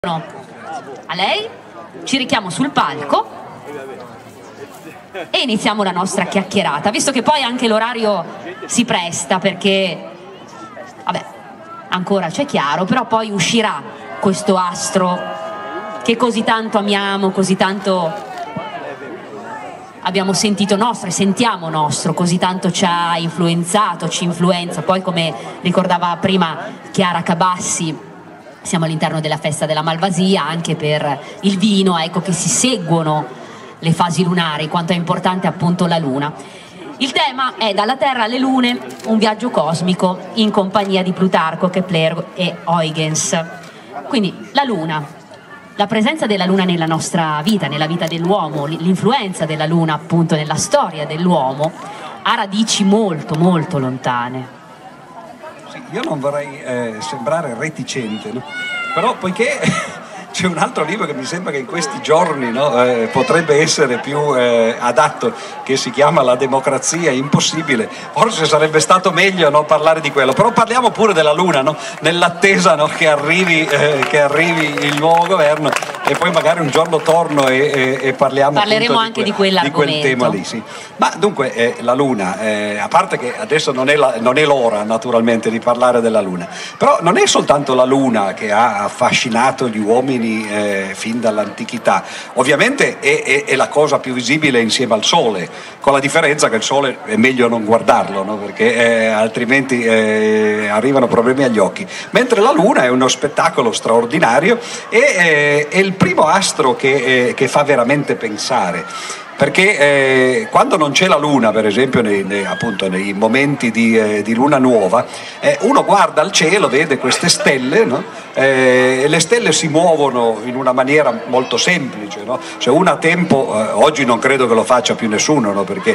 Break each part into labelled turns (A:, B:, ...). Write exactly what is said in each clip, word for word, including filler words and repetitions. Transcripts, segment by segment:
A: A lei, ci richiamo sul palco e iniziamo la nostra chiacchierata, visto che poi anche l'orario si presta, perché vabbè, ancora c'è chiaro, però poi uscirà questo astro che così tanto amiamo, così tanto abbiamo sentito nostro e sentiamo nostro, così tanto ci ha influenzato, ci influenza. Poi, come ricordava prima Chiara Cabassi, siamo all'interno della festa della Malvasia, anche per il vino, ecco che si seguono le fasi lunari, quanto è importante appunto la luna. Il tema è Dalla Terra alle Lune, un viaggio cosmico in compagnia di Plutarco, Kepler e Huygens. Quindi la luna, la presenza della luna nella nostra vita, nella vita dell'uomo, l'influenza della luna appunto nella storia dell'uomo, ha radici molto molto lontane.
B: Io non vorrei eh, sembrare reticente, no? Però poiché c'è un altro libro che mi sembra che in questi giorni, no, eh, potrebbe essere più eh, adatto, che si chiama La democrazia impossibile, forse sarebbe stato meglio non parlare di quello, però parliamo pure della Luna, no? Nell'attesa, no, che, arrivi, eh, che arrivi il nuovo governo, e poi magari un giorno torno e, e, e parliamo
A: parleremo anche
B: di,
A: que di,
B: di quel tema lì, sì. Ma dunque eh, la Luna, eh, a parte che adesso non è l'ora naturalmente di parlare della Luna, però non è soltanto la Luna che ha affascinato gli uomini Eh, fin dall'antichità. Ovviamente è, è, è la cosa più visibile insieme al Sole, con la differenza che il Sole è meglio non guardarlo, no? Perché eh, altrimenti eh, arrivano problemi agli occhi, mentre la Luna è uno spettacolo straordinario e eh, è il primo astro che, eh, che fa veramente pensare. Perché eh, quando non c'è la luna, per esempio nei, nei, appunto, nei momenti di, eh, di luna nuova, eh, uno guarda al cielo, vede queste stelle, no? eh, e le stelle si muovono in una maniera molto semplice, no? Cioè una a tempo, eh, oggi non credo che lo faccia più nessuno, no? Perché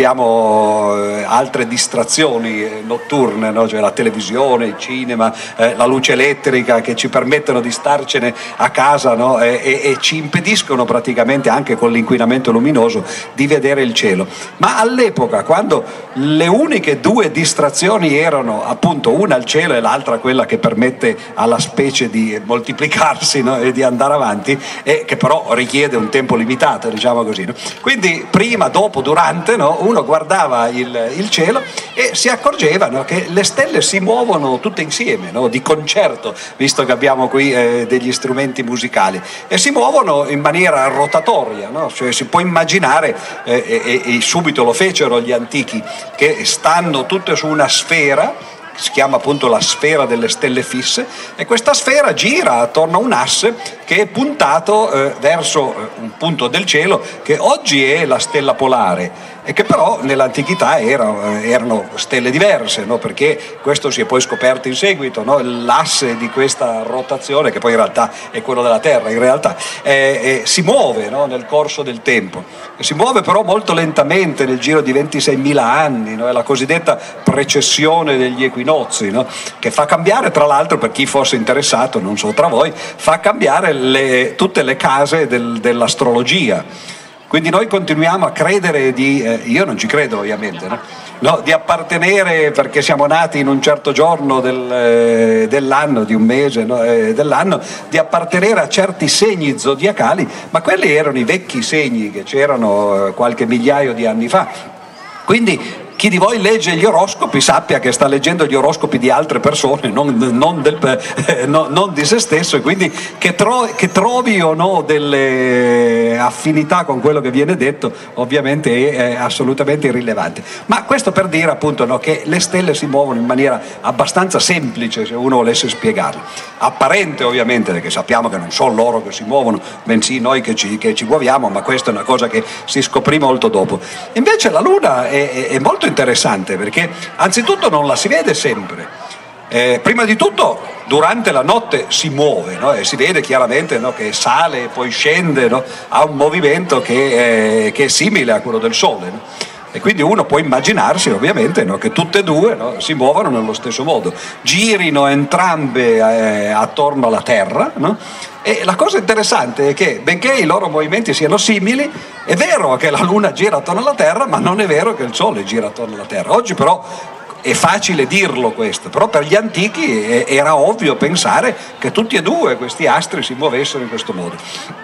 B: abbiamo eh, altre distrazioni eh, notturne, no? Cioè la televisione, il cinema, eh, la luce elettrica, che ci permettono di starcene a casa, no? e, e, e ci impediscono praticamente, anche con l'inquinamento luminoso, di vedere il cielo. Ma all'epoca, quando le uniche due distrazioni erano appunto una il cielo e l'altra quella che permette alla specie di moltiplicarsi, no? E di andare avanti, e che però richiede un tempo limitato, diciamo così, no? Quindi prima, dopo, durante, no? Uno guardava il, il cielo e si accorgeva, no? Che le stelle si muovono tutte insieme, no? Di concerto, visto che abbiamo qui eh, degli strumenti musicali, e si muovono in maniera rotatoria, no? Cioè si può immaginare Eh, e, e subito lo fecero gli antichi, che stanno tutte su una sfera, si chiama appunto la sfera delle stelle fisse, e questa sfera gira attorno a un asse che è puntato eh, verso un punto del cielo che oggi è la stella polare, e che però nell'antichità era, erano stelle diverse, no? Perché questo si è poi scoperto in seguito, no? L'asse di questa rotazione, che poi in realtà è quello della Terra, in realtà eh, eh, si muove, no? Nel corso del tempo, e si muove però molto lentamente, nel giro di ventiseimila anni, no? È la cosiddetta precessione degli equinozi, no? Che fa cambiare, tra l'altro, per chi fosse interessato, non so tra voi, fa cambiare le, tutte le case del, dell'astrologia. Quindi noi continuiamo a credere di, eh, io non ci credo ovviamente, no? No, di appartenere, perché siamo nati in un certo giorno del, eh, dell'anno, di un mese, no? eh, dell'anno, di appartenere a certi segni zodiacali, ma quelli erano i vecchi segni che c'erano eh, qualche migliaio di anni fa. Quindi chi di voi legge gli oroscopi sappia che sta leggendo gli oroscopi di altre persone, non, non, del, eh, no, non di se stesso, e quindi che, tro, che trovi o no delle affinità con quello che viene detto ovviamente è, è assolutamente irrilevante. Ma questo per dire appunto, no, che le stelle si muovono in maniera abbastanza semplice, se uno volesse spiegarlo. Apparente ovviamente, perché sappiamo che non sono loro che si muovono, bensì noi che ci, che ci muoviamo, ma questa è una cosa che si scoprì molto dopo. Invece la Luna è, è, è molto interessante, perché anzitutto non la si vede sempre. Eh, prima di tutto durante la notte si muove, no? E si vede chiaramente, no, che sale e poi scende, no? Ha un movimento che è, che è simile a quello del Sole, no? E quindi uno può immaginarsi ovviamente, no, che tutte e due, no, si muovono nello stesso modo, girino entrambe eh, attorno alla Terra, no? E la cosa interessante è che, benché i loro movimenti siano simili, è vero che la Luna gira attorno alla Terra, ma non è vero che il Sole gira attorno alla Terra. Oggi però è facile dirlo questo, però per gli antichi era ovvio pensare che tutti e due questi astri si muovessero in questo modo.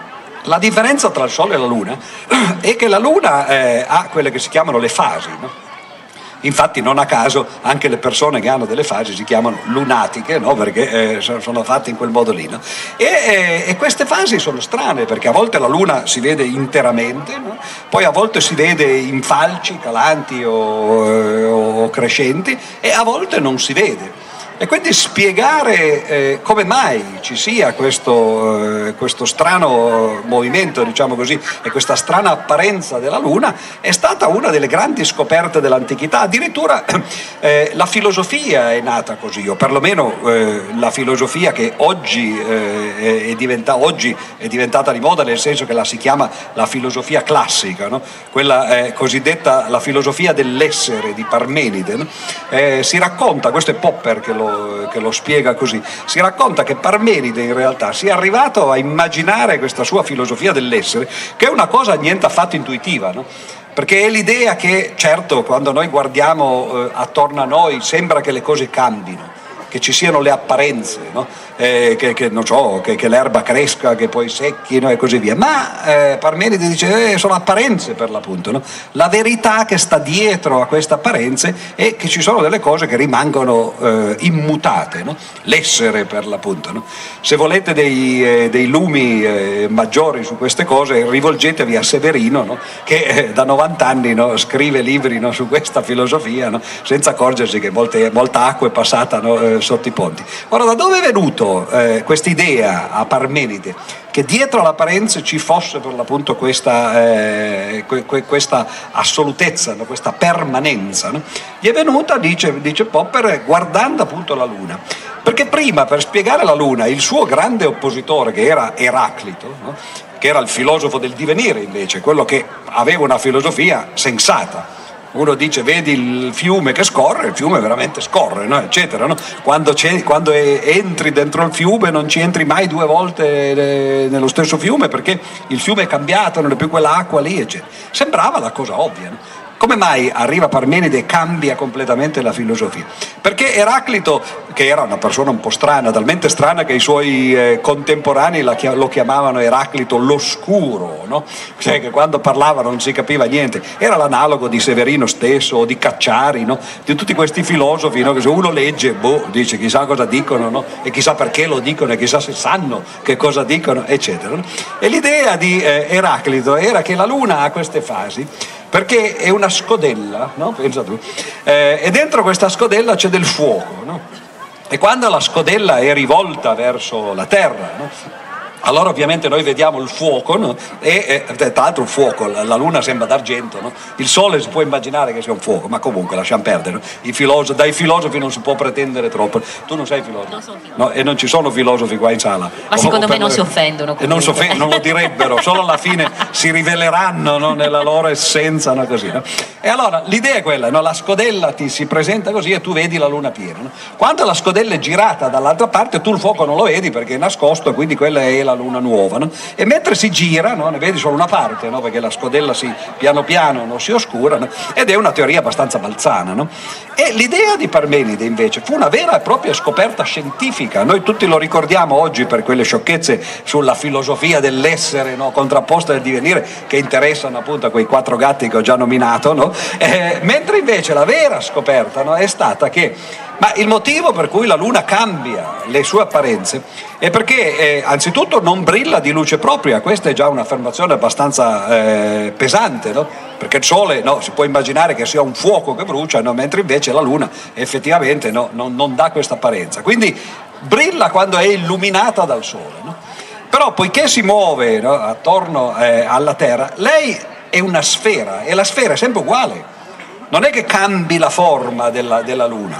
B: La differenza tra il Sole e la Luna è che la Luna eh, ha quelle che si chiamano le fasi, no? Infatti non a caso anche le persone che hanno delle fasi si chiamano lunatiche, no? Perché eh, sono fatte in quel modo lì, no? e, eh, e queste fasi sono strane perché a volte la Luna si vede interamente, no? Poi a volte si vede in falci calanti o, eh, o crescenti e a volte non si vede. E quindi spiegare eh, come mai ci sia questo, eh, questo strano movimento, diciamo così, e questa strana apparenza della Luna è stata una delle grandi scoperte dell'antichità. Addirittura eh, la filosofia è nata così, o perlomeno eh, la filosofia che oggi, eh, è diventa, oggi è diventata di moda, nel senso che la si chiama la filosofia classica, no? Quella eh, cosiddetta la filosofia dell'essere di Parmenide, no? eh, si racconta, questo è Popper che lo che lo spiega così, si racconta che Parmenide in realtà sia arrivato a immaginare questa sua filosofia dell'essere, che è una cosa niente affatto intuitiva, no? Perché è l'idea che, certo, quando noi guardiamo eh, attorno a noi sembra che le cose cambino, che ci siano le apparenze, no? eh, che, che, non so, che, che l'erba cresca, che poi secchino e così via, ma eh, Parmenide dice eh, sono apparenze per l'appunto, no? La verità che sta dietro a queste apparenze è che ci sono delle cose che rimangono eh, immutate, no? L'essere per l'appunto, no? Se volete dei, eh, dei lumi eh, maggiori su queste cose rivolgetevi a Severino, no? Che eh, da novanta anni, no? Scrive libri, no? Su questa filosofia, no? Senza accorgersi che molte, molta acqua è passata, no? eh, sotto i ponti. Ora, da dove è venuto eh, questa idea a Parmenide che dietro all'apparenza ci fosse per l'appunto questa, eh, que, que, questa assolutezza, no? Questa permanenza, no? Gli è venuta, dice, dice Popper, guardando appunto la Luna, perché prima, per spiegare la Luna, il suo grande oppositore, che era Eraclito, no? Che era il filosofo del divenire invece, quello che aveva una filosofia sensata. Uno dice vedi il fiume che scorre, il fiume veramente scorre, no? Eccetera, no? Quando, quando è, entri dentro il fiume non ci entri mai due volte eh, nello stesso fiume perché il fiume è cambiato, non è più quell'acqua lì, eccetera. Sembrava la cosa ovvia, no? Come mai arriva Parmenide e cambia completamente la filosofia? Perché Eraclito, che era una persona un po' strana, talmente strana che i suoi eh, contemporanei la, lo chiamavano Eraclito l'oscuro, no? Cioè che quando parlava non si capiva niente, era l'analogo di Severino stesso o di Cacciari, no? Di tutti questi filosofi, no? Che se uno legge, boh, dice chissà cosa dicono, no? E chissà perché lo dicono e chissà se sanno che cosa dicono, eccetera, no? E l'idea di eh, Eraclito era che la Luna ha queste fasi perché è una scodella, no? Pensa tu. Eh, e dentro questa scodella c'è del fuoco, no? E quando la scodella è rivolta verso la terra, no? Allora ovviamente noi vediamo il fuoco, no? E eh, tra l'altro un fuoco, la, la luna sembra d'argento, no? Il sole si può immaginare che sia un fuoco, ma comunque lasciamo perdere, no? I filosofi, dai filosofi non si può pretendere troppo. Tu non sei filosofo?
A: Non sono filosofo.
B: No, e non ci sono filosofi qua in sala.
A: Ma secondo
B: o,
A: me non si offendono.
B: E non, si offendono, non lo direbbero, solo alla fine si riveleranno, no? Nella loro essenza, no? Così, no? E allora l'idea è quella, no? La scodella ti si presenta così e tu vedi la luna piena, no? Quando la scodella è girata dall'altra parte tu il fuoco non lo vedi perché è nascosto e quindi quella è la luna nuova, no? E mentre si gira, no? Ne vedi solo una parte, no? Perché la scodella si, piano piano no? si oscura, no? Ed è una teoria abbastanza balzana, no? E l'idea di Parmenide invece fu una vera e propria scoperta scientifica. Noi tutti lo ricordiamo oggi per quelle sciocchezze sulla filosofia dell'essere, no? Contrapposta del divenire che interessano appunto a quei quattro gatti che ho già nominato, no? Eh, mentre invece la vera scoperta, no? È stata che ma il motivo per cui la Luna cambia le sue apparenze è perché eh, anzitutto non brilla di luce propria, questa è già un'affermazione abbastanza eh, pesante, no? Perché il Sole no, si può immaginare che sia un fuoco che brucia, no? Mentre invece la Luna effettivamente no, non, non dà questa apparenza, quindi brilla quando è illuminata dal Sole, no? Però poiché si muove no, attorno eh, alla Terra, lei è una sfera e la sfera è sempre uguale. Non è che cambi la forma della, della Luna,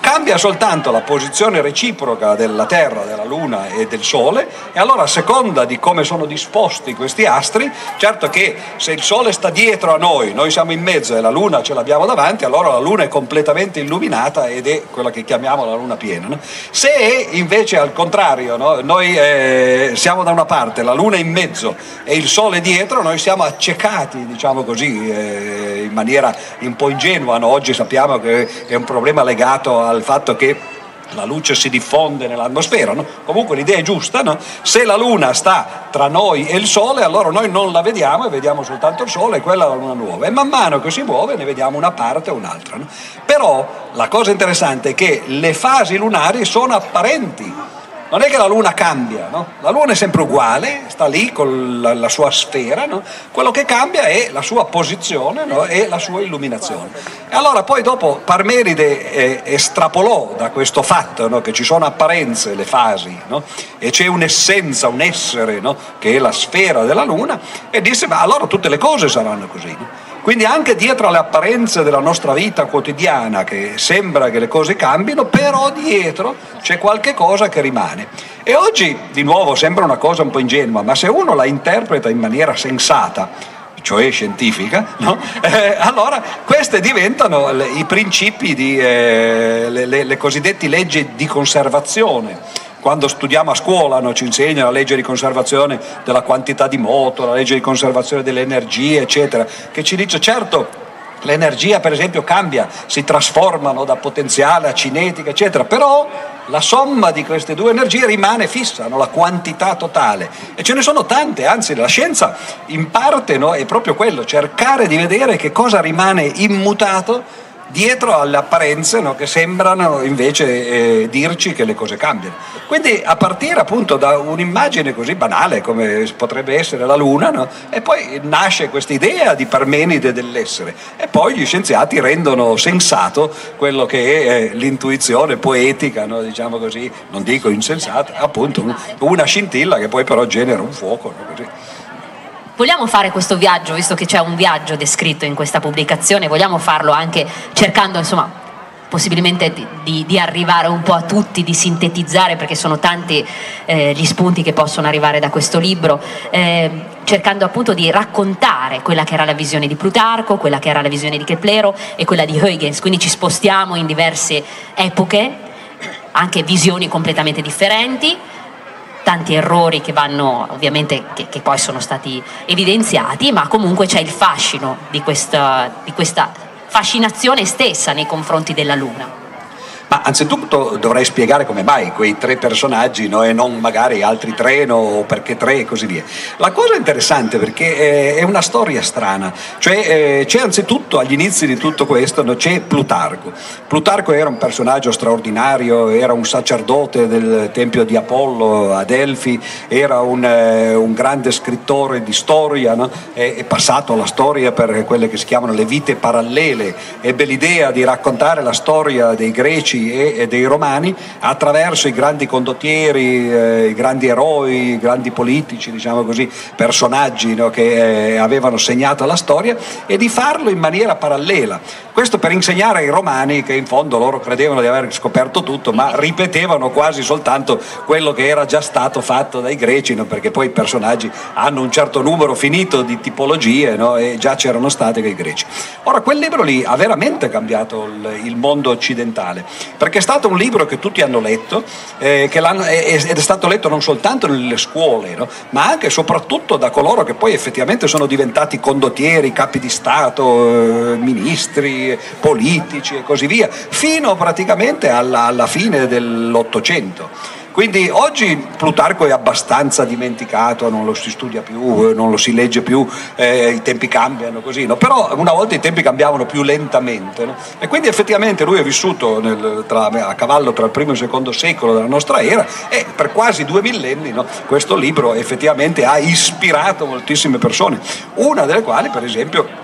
B: cambia soltanto la posizione reciproca della Terra, della Luna e del Sole, e allora a seconda di come sono disposti questi astri, certo che se il Sole sta dietro a noi, noi siamo in mezzo e la Luna ce l'abbiamo davanti, allora la Luna è completamente illuminata ed è quella che chiamiamo la Luna piena, no? Se invece al contrario, no? Noi eh, siamo da una parte, la Luna è in mezzo e il Sole dietro, noi siamo accecati, diciamo così, eh, in maniera un po' ingenua, no? Oggi sappiamo che è un problema legato al fatto che la luce si diffonde nell'atmosfera, no? Comunque l'idea è giusta, no? Se la Luna sta tra noi e il Sole, allora noi non la vediamo e vediamo soltanto il Sole, e quella è la Luna nuova, e man mano che si muove ne vediamo una parte o un'altra, no? Però la cosa interessante è che le fasi lunari sono apparenti. Non è che la Luna cambia, no? La Luna è sempre uguale, sta lì con la, la sua sfera, no? Quello che cambia è la sua posizione, no? E la sua illuminazione. E allora poi dopo Parmenide eh, estrapolò da questo fatto, no? Che ci sono apparenze, le fasi, no? E c'è un'essenza, un essere, no? Che è la sfera della Luna, e disse: ma allora tutte le cose saranno così, no? Quindi anche dietro alle apparenze della nostra vita quotidiana, che sembra che le cose cambino, però dietro c'è qualche cosa che rimane. E oggi, di nuovo, sembra una cosa un po' ingenua, ma se uno la interpreta in maniera sensata, cioè scientifica, no? eh, allora queste diventano le, i principi di eh, le, le, le cosiddette leggi di conservazione. Quando studiamo a scuola, no, ci insegnano la legge di conservazione della quantità di moto, la legge di conservazione delle energie, eccetera, che ci dice: certo, l'energia per esempio cambia, si trasformano da potenziale a cinetica, eccetera, però la somma di queste due energie rimane fissa, no? La quantità totale, e ce ne sono tante, anzi la scienza in parte, no, è proprio quello, cercare di vedere che cosa rimane immutato dietro alle apparenze, no, che sembrano invece eh, dirci che le cose cambiano. Quindi a partire appunto da un'immagine così banale come potrebbe essere la Luna, no, e poi nasce questa idea di Parmenide dell'essere, e poi gli scienziati rendono sensato quello che è eh, l'intuizione poetica, no, diciamo così, non dico insensata, appunto un, una scintilla che poi però genera un fuoco, no, così.
A: Vogliamo fare questo viaggio, visto che c'è un viaggio descritto in questa pubblicazione, vogliamo farlo anche cercando, insomma, possibilmente di, di, di arrivare un po' a tutti, di sintetizzare, perché sono tanti eh, gli spunti che possono arrivare da questo libro, eh, cercando appunto di raccontare quella che era la visione di Plutarco, quella che era la visione di Keplero e quella di Huygens, quindi ci spostiamo in diverse epoche, anche visioni completamente differenti, tanti errori che vanno ovviamente che, che poi sono stati evidenziati, ma comunque c'è il fascino di questa, di questa fascinazione stessa nei confronti della Luna.
B: Ma anzitutto dovrei spiegare come mai quei tre personaggi, no, e non magari altri tre, no, o perché tre e così via. La cosa interessante, perché è una storia strana, cioè eh, c'è anzitutto agli inizi di tutto questo, no, c'è Plutarco. Plutarco era un personaggio straordinario, era un sacerdote del tempio di Apollo a Delfi, era un, eh, un grande scrittore di storia, no? è, è passato alla storia per quelle che si chiamano le vite parallele, ebbe l'idea di raccontare la storia dei greci e dei romani attraverso i grandi condottieri, eh, i grandi eroi, i grandi politici, diciamo così, personaggi, no, che eh, avevano segnato la storia, e di farlo in maniera parallela. Questo per insegnare ai romani che in fondo loro credevano di aver scoperto tutto, ma ripetevano quasi soltanto quello che era già stato fatto dai greci, no, perché poi i personaggi hanno un certo numero finito di tipologie, no, e già c'erano state con i greci. Ora quel libro lì ha veramente cambiato il, il mondo occidentale, perché è stato un libro che tutti hanno letto, eh, che l'hanno, ed è stato letto non soltanto nelle scuole, no, ma anche e soprattutto da coloro che poi effettivamente sono diventati condottieri, capi di Stato, eh, ministri, politici e così via, fino praticamente alla, alla fine dell'Ottocento. Quindi oggi Plutarco è abbastanza dimenticato, non lo si studia più, non lo si legge più, eh, i tempi cambiano così, no? Però una volta i tempi cambiavano più lentamente, no? E quindi effettivamente lui è vissuto nel, tra, a cavallo tra il primo e il secondo secolo della nostra era, e per quasi due millenni, no, questo libro effettivamente ha ispirato moltissime persone, una delle quali per esempio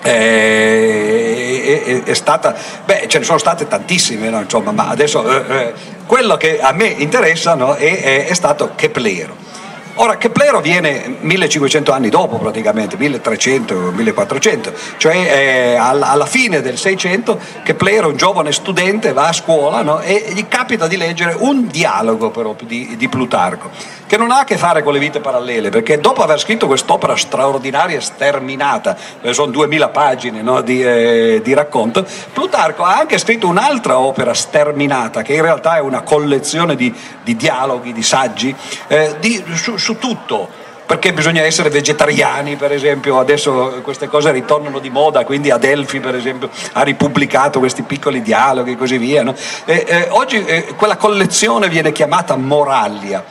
B: È, è, è stata, beh, ce ne sono state tantissime, no? Insomma, ma adesso eh, eh, quello che a me interessa, no, è, è, è stato Keplero. Ora, Keplero viene millecinquecento anni dopo praticamente, milletrecento millequattrocento, cioè eh, alla fine del Seicento Keplero, un giovane studente, va a scuola, no? E gli capita di leggere un dialogo però di, di Plutarco, che non ha a che fare con le vite parallele, perché dopo aver scritto quest'opera straordinaria e sterminata, sono duemila pagine, no? di, eh, di racconto, Plutarco ha anche scritto un'altra opera sterminata, che in realtà è una collezione di, di dialoghi, di saggi, eh, di, su, su tutto, perché bisogna essere vegetariani, per esempio. Adesso queste cose ritornano di moda, quindi Adelphi per esempio ha ripubblicato questi piccoli dialoghi e così via, no? e, eh, oggi eh, quella collezione viene chiamata Moralia,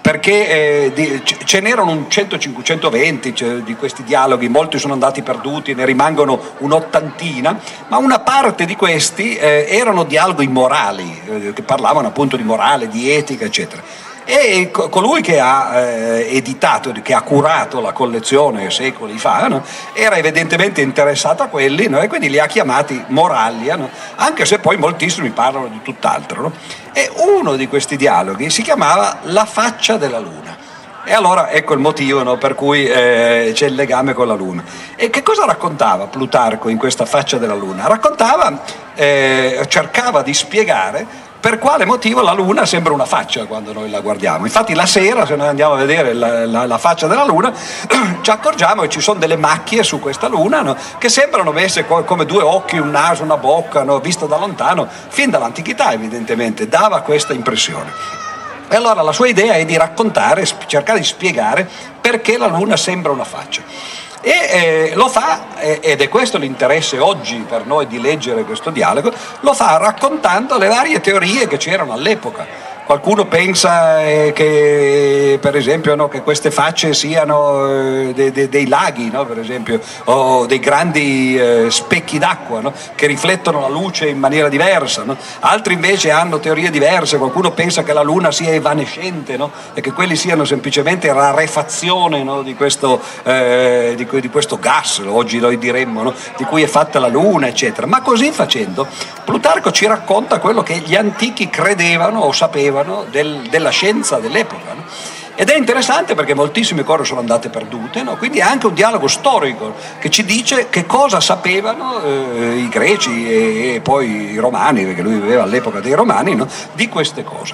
B: perché eh, di, ce n'erano un cento cinquecentoventi cioè, di questi dialoghi, molti sono andati perduti, ne rimangono un'ottantina, ma una parte di questi eh, erano dialoghi morali, eh, che parlavano appunto di morale, di etica, eccetera. E colui che ha eh, editato, che ha curato la collezione secoli fa, no? Era evidentemente interessato a quelli, no? E quindi li ha chiamati Moralia, no? Anche se poi moltissimi parlano di tutt'altro, no? E uno di questi dialoghi si chiamava La faccia della luna. E allora ecco il motivo, no? Per cui eh, c'è il legame con la luna. E che cosa raccontava Plutarco in questa faccia della luna? Raccontava, eh, cercava di spiegare per quale motivo la luna sembra una faccia quando noi la guardiamo. Infatti la sera, se noi andiamo a vedere la, la, la faccia della luna, ci accorgiamo che ci sono delle macchie su questa luna, no? Che sembrano messe co- come due occhi, un naso, una bocca, no? Visto da lontano, fin dall'antichità evidentemente, dava questa impressione. E allora la sua idea è di raccontare, cercare di spiegare perché la luna sembra una faccia. E eh, lo fa, eh, ed è questo l'interesse oggi per noi di leggere questo dialogo, lo fa raccontando le varie teorie che c'erano all'epoca. Qualcuno pensa eh, che per esempio no, che queste facce siano eh, de, de, dei laghi, no, per esempio, o dei grandi eh, specchi d'acqua, no, che riflettono la luce in maniera diversa, no? Altri invece hanno teorie diverse. Qualcuno pensa che la luna sia evanescente, no? E che quelli siano semplicemente rarefazione, no, di, questo, eh, di, di questo gas, oggi noi diremmo, no, di cui è fatta la luna, eccetera. Ma così facendo Plutarco ci racconta quello che gli antichi credevano o sapevano Del, della scienza dell'epoca, no? Ed è interessante perché moltissime cose sono andate perdute, no? Quindi è anche un dialogo storico che ci dice che cosa sapevano eh, i greci e, e poi i romani, perché lui viveva all'epoca dei romani, no? Di queste cose.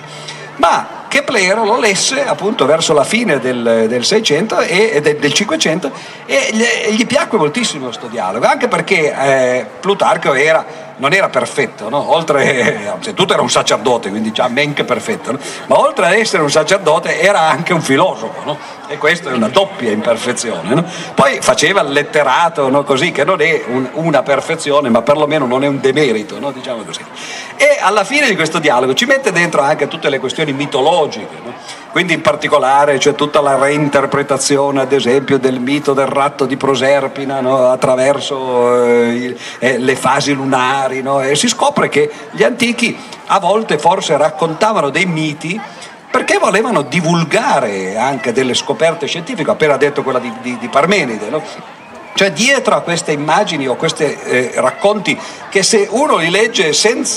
B: Ma Keplero lo lesse appunto verso la fine del, del seicento e del, del cinquecento e gli, gli piacque moltissimo questo dialogo, anche perché eh, Plutarco era non era perfetto, no? Oltre, anzitutto era un sacerdote, quindi già men che perfetto, no? Ma oltre ad essere un sacerdote era anche un filosofo, no? E questa è una doppia imperfezione, no? Poi faceva il letterato, no? Così, che non è un, una perfezione, ma perlomeno non è un demerito, no? Diciamo così. E alla fine di questo dialogo ci mette dentro anche tutte le questioni mitologiche, no? Quindi in particolare c'è tutta la reinterpretazione, ad esempio, del mito del ratto di Proserpina, no? Attraverso eh, eh, le fasi lunari, no? E si scopre che gli antichi a volte forse raccontavano dei miti perché volevano divulgare anche delle scoperte scientifiche. Ho appena detto quella di, di, di Parmenide, no? Cioè dietro a queste immagini o questi eh, racconti che se uno li legge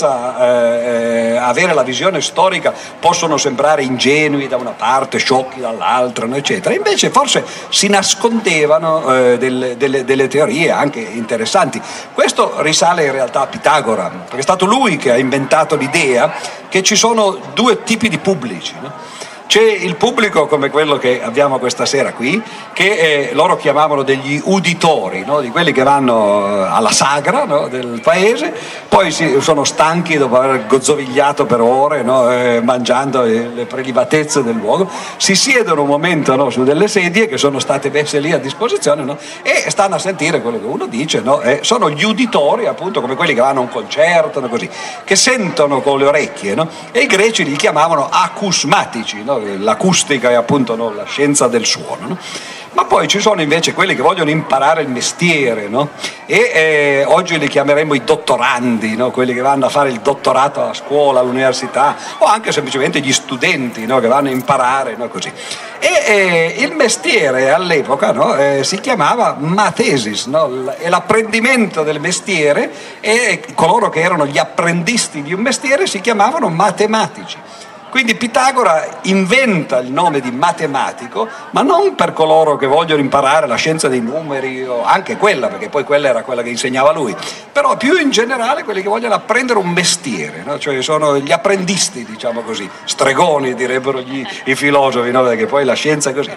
B: senza eh, avere la visione storica possono sembrare ingenui da una parte, sciocchi dall'altra, no, eccetera. Invece forse si nascondevano eh, delle, delle, delle teorie anche interessanti. Questo risale in realtà a Pitagora, perché è stato lui che ha inventato l'idea che ci sono due tipi di pubblici, no? C'è il pubblico come quello che abbiamo questa sera qui, che eh, loro chiamavano degli uditori, no? Di quelli che vanno alla sagra, no? Del paese, poi si, sono stanchi dopo aver gozzovigliato per ore, no? eh, mangiando eh, le prelibatezze del luogo, si siedono un momento, no? Su delle sedie che sono state messe lì a disposizione, no? E stanno a sentire quello che uno dice, no? eh, sono gli uditori, appunto, come quelli che vanno a un concerto, no? Così, che sentono con le orecchie, no? E i greci li chiamavano acusmatici, no? L'acustica è appunto, no, la scienza del suono, no? Ma poi ci sono invece quelli che vogliono imparare il mestiere, no? E eh, oggi li chiameremo i dottorandi, no? Quelli che vanno a fare il dottorato a scuola, all'università, o anche semplicemente gli studenti, no? Che vanno a imparare, no? Così. E eh, il mestiere all'epoca, no? eh, si chiamava mathesis, no? E l'apprendimento del mestiere, e coloro che erano gli apprendisti di un mestiere si chiamavano matematici. Quindi Pitagora inventa il nome di matematico, ma non per coloro che vogliono imparare la scienza dei numeri, o anche quella, perché poi quella era quella che insegnava lui, però più in generale quelli che vogliono apprendere un mestiere, no? Cioè sono gli apprendisti, diciamo così, stregoni direbbero gli, i filosofi, no? Perché poi la scienza è così.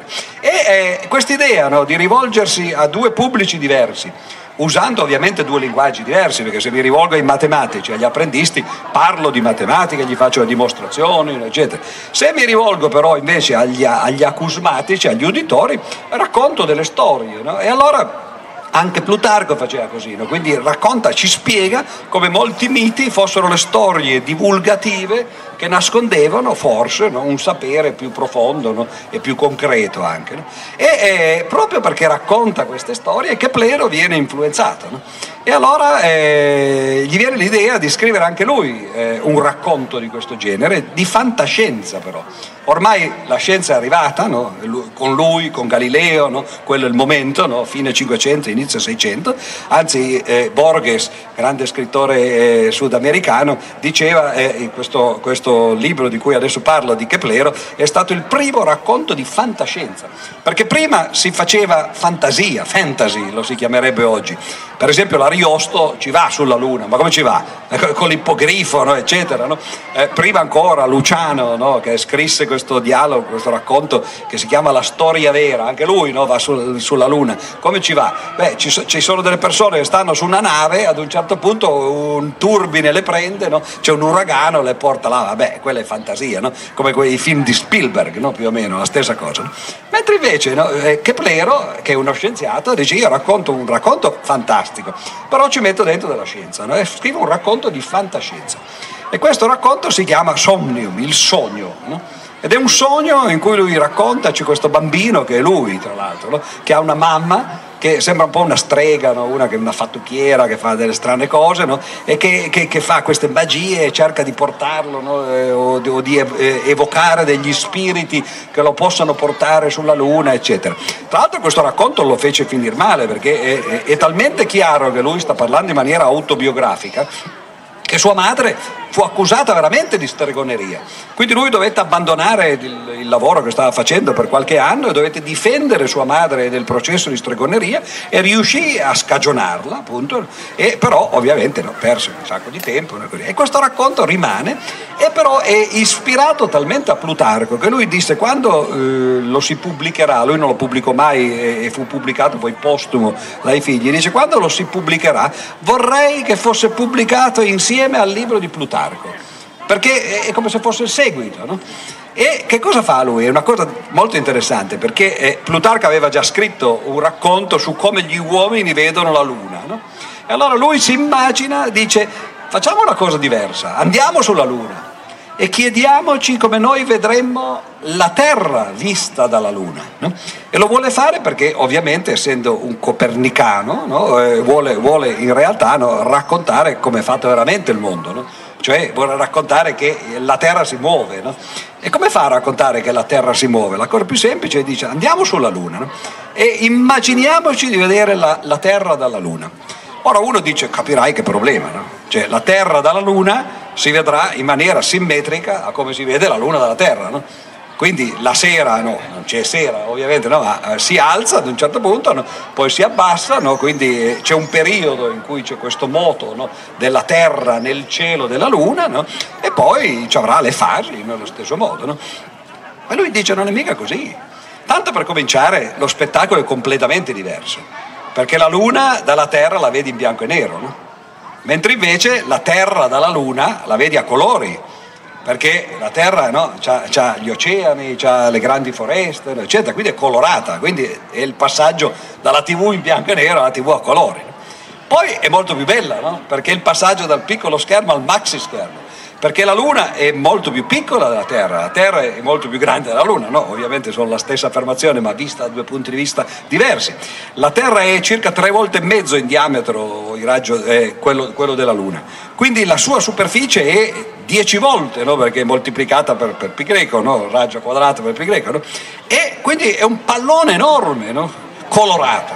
B: E eh, quest'idea, no, di rivolgersi a due pubblici diversi, usando ovviamente due linguaggi diversi, perché se mi rivolgo ai matematici, agli apprendisti, parlo di matematica, gli faccio le dimostrazioni, eccetera. Se mi rivolgo però invece agli, agli acusmatici, agli uditori, racconto delle storie, no? E allora anche Plutarco faceva così, no? Quindi racconta, ci spiega come molti miti fossero le storie divulgative che nascondevano forse, no, un sapere più profondo, no, e più concreto anche. No? E eh, proprio perché racconta queste storie Keplero viene influenzato. No? E allora eh, gli viene l'idea di scrivere anche lui eh, un racconto di questo genere, di fantascienza però. Ormai la scienza è arrivata, no? Con lui, con Galileo, no? Quello è il momento, no? Fine cinquecento, inizio seicento, anzi eh, Borges, grande scrittore eh, sudamericano, diceva eh, questo, questo libro di cui adesso parlo, di Keplero, è stato il primo racconto di fantascienza, perché prima si faceva fantasia, fantasy lo si chiamerebbe oggi. Per esempio l'Ariosto ci va sulla Luna, ma come ci va? Con l'ippogrifo, no? Eccetera. No? Eh, prima ancora Luciano, no? Che scrisse questo dialogo, questo racconto che si chiama La storia vera, anche lui, no? Va su, sulla Luna. Come ci va? Beh, ci, so, ci sono delle persone che stanno su una nave, ad un certo punto un turbine le prende, no? C'è un uragano, le porta là, vabbè, quella è fantasia, no? Come quei film di Spielberg, no? Più o meno, la stessa cosa. No? Mentre invece no? eh, Keplero, che è uno scienziato, dice io racconto un racconto fantastico, però ci metto dentro della scienza, no? E scrivo un racconto di fantascienza. E questo racconto si chiama Somnium, il sogno, no? Ed è un sogno in cui lui racconta, c'è questo bambino che è lui tra l'altro, no? Che ha una mamma che sembra un po' una strega, no? Una che è una fattucchiera che fa delle strane cose, no? E che, che, che fa queste magie e cerca di portarlo, no? eh, o, o di eh, evocare degli spiriti che lo possano portare sulla Luna, eccetera. Tra l'altro questo racconto lo fece finire male, perché è, è, è talmente chiaro che lui sta parlando in maniera autobiografica che sua madre fu accusata veramente di stregoneria, quindi lui dovette abbandonare il, il lavoro che stava facendo per qualche anno e dovette difendere sua madre del processo di stregoneria e riuscì a scagionarla, appunto, e però ovviamente no, perse un sacco di tempo, e questo racconto rimane, e però è ispirato talmente a Plutarco che lui disse quando eh, lo si pubblicherà, lui non lo pubblicò mai e, e fu pubblicato poi postumo dai figli, dice quando lo si pubblicherà vorrei che fosse pubblicato insieme al libro di Plutarco, perché è come se fosse il seguito, no? E che cosa fa lui? È una cosa molto interessante, perché eh, Plutarco aveva già scritto un racconto su come gli uomini vedono la Luna, no? E allora lui si immagina, dice facciamo una cosa diversa, andiamo sulla Luna e chiediamoci come noi vedremmo la Terra vista dalla Luna, no? E lo vuole fare perché ovviamente essendo un copernicano, no? eh, vuole, vuole in realtà no, raccontare come è fatto veramente il mondo, no? Cioè vuole raccontare che la Terra si muove, no? E come fa a raccontare che la Terra si muove? La cosa più semplice è dice andiamo sulla Luna, no? E immaginiamoci di vedere la, la Terra dalla Luna. Ora uno dice capirai che problema, no? Cioè la Terra dalla Luna si vedrà in maniera simmetrica a come si vede la Luna dalla Terra, no? Quindi la sera, no, non c'è sera ovviamente, no, ma si alza ad un certo punto, no, poi si abbassa, no, quindi c'è un periodo in cui c'è questo moto, no, della Terra nel cielo della Luna, no, e poi ci avrà le fasi nello stesso modo. No? Ma lui dice non è mica così, tanto per cominciare lo spettacolo è completamente diverso, perché la Luna dalla Terra la vedi in bianco e nero, no? Mentre invece la Terra dalla Luna la vedi a colori, perché la Terra no, c'ha, c'ha gli oceani, c'ha le grandi foreste, eccetera, quindi è colorata, quindi è il passaggio dalla tivù in bianco e nero alla tivù a colori. Poi è molto più bella, no? Perché è il passaggio dal piccolo schermo al maxi schermo, perché la Luna è molto più piccola della Terra, la Terra è molto più grande della Luna, no? Ovviamente sono la stessa affermazione ma vista da due punti di vista diversi. La Terra è circa tre volte e mezzo in diametro il raggio, eh, quello, quello della Luna, quindi la sua superficie è dieci volte, no? Perché è moltiplicata per, per pi greco, no? Raggio quadrato per pi greco, no? E quindi è un pallone enorme, no? Colorato.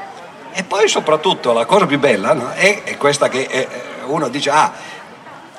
B: E poi soprattutto la cosa più bella, no? è, è questa che è, uno dice ah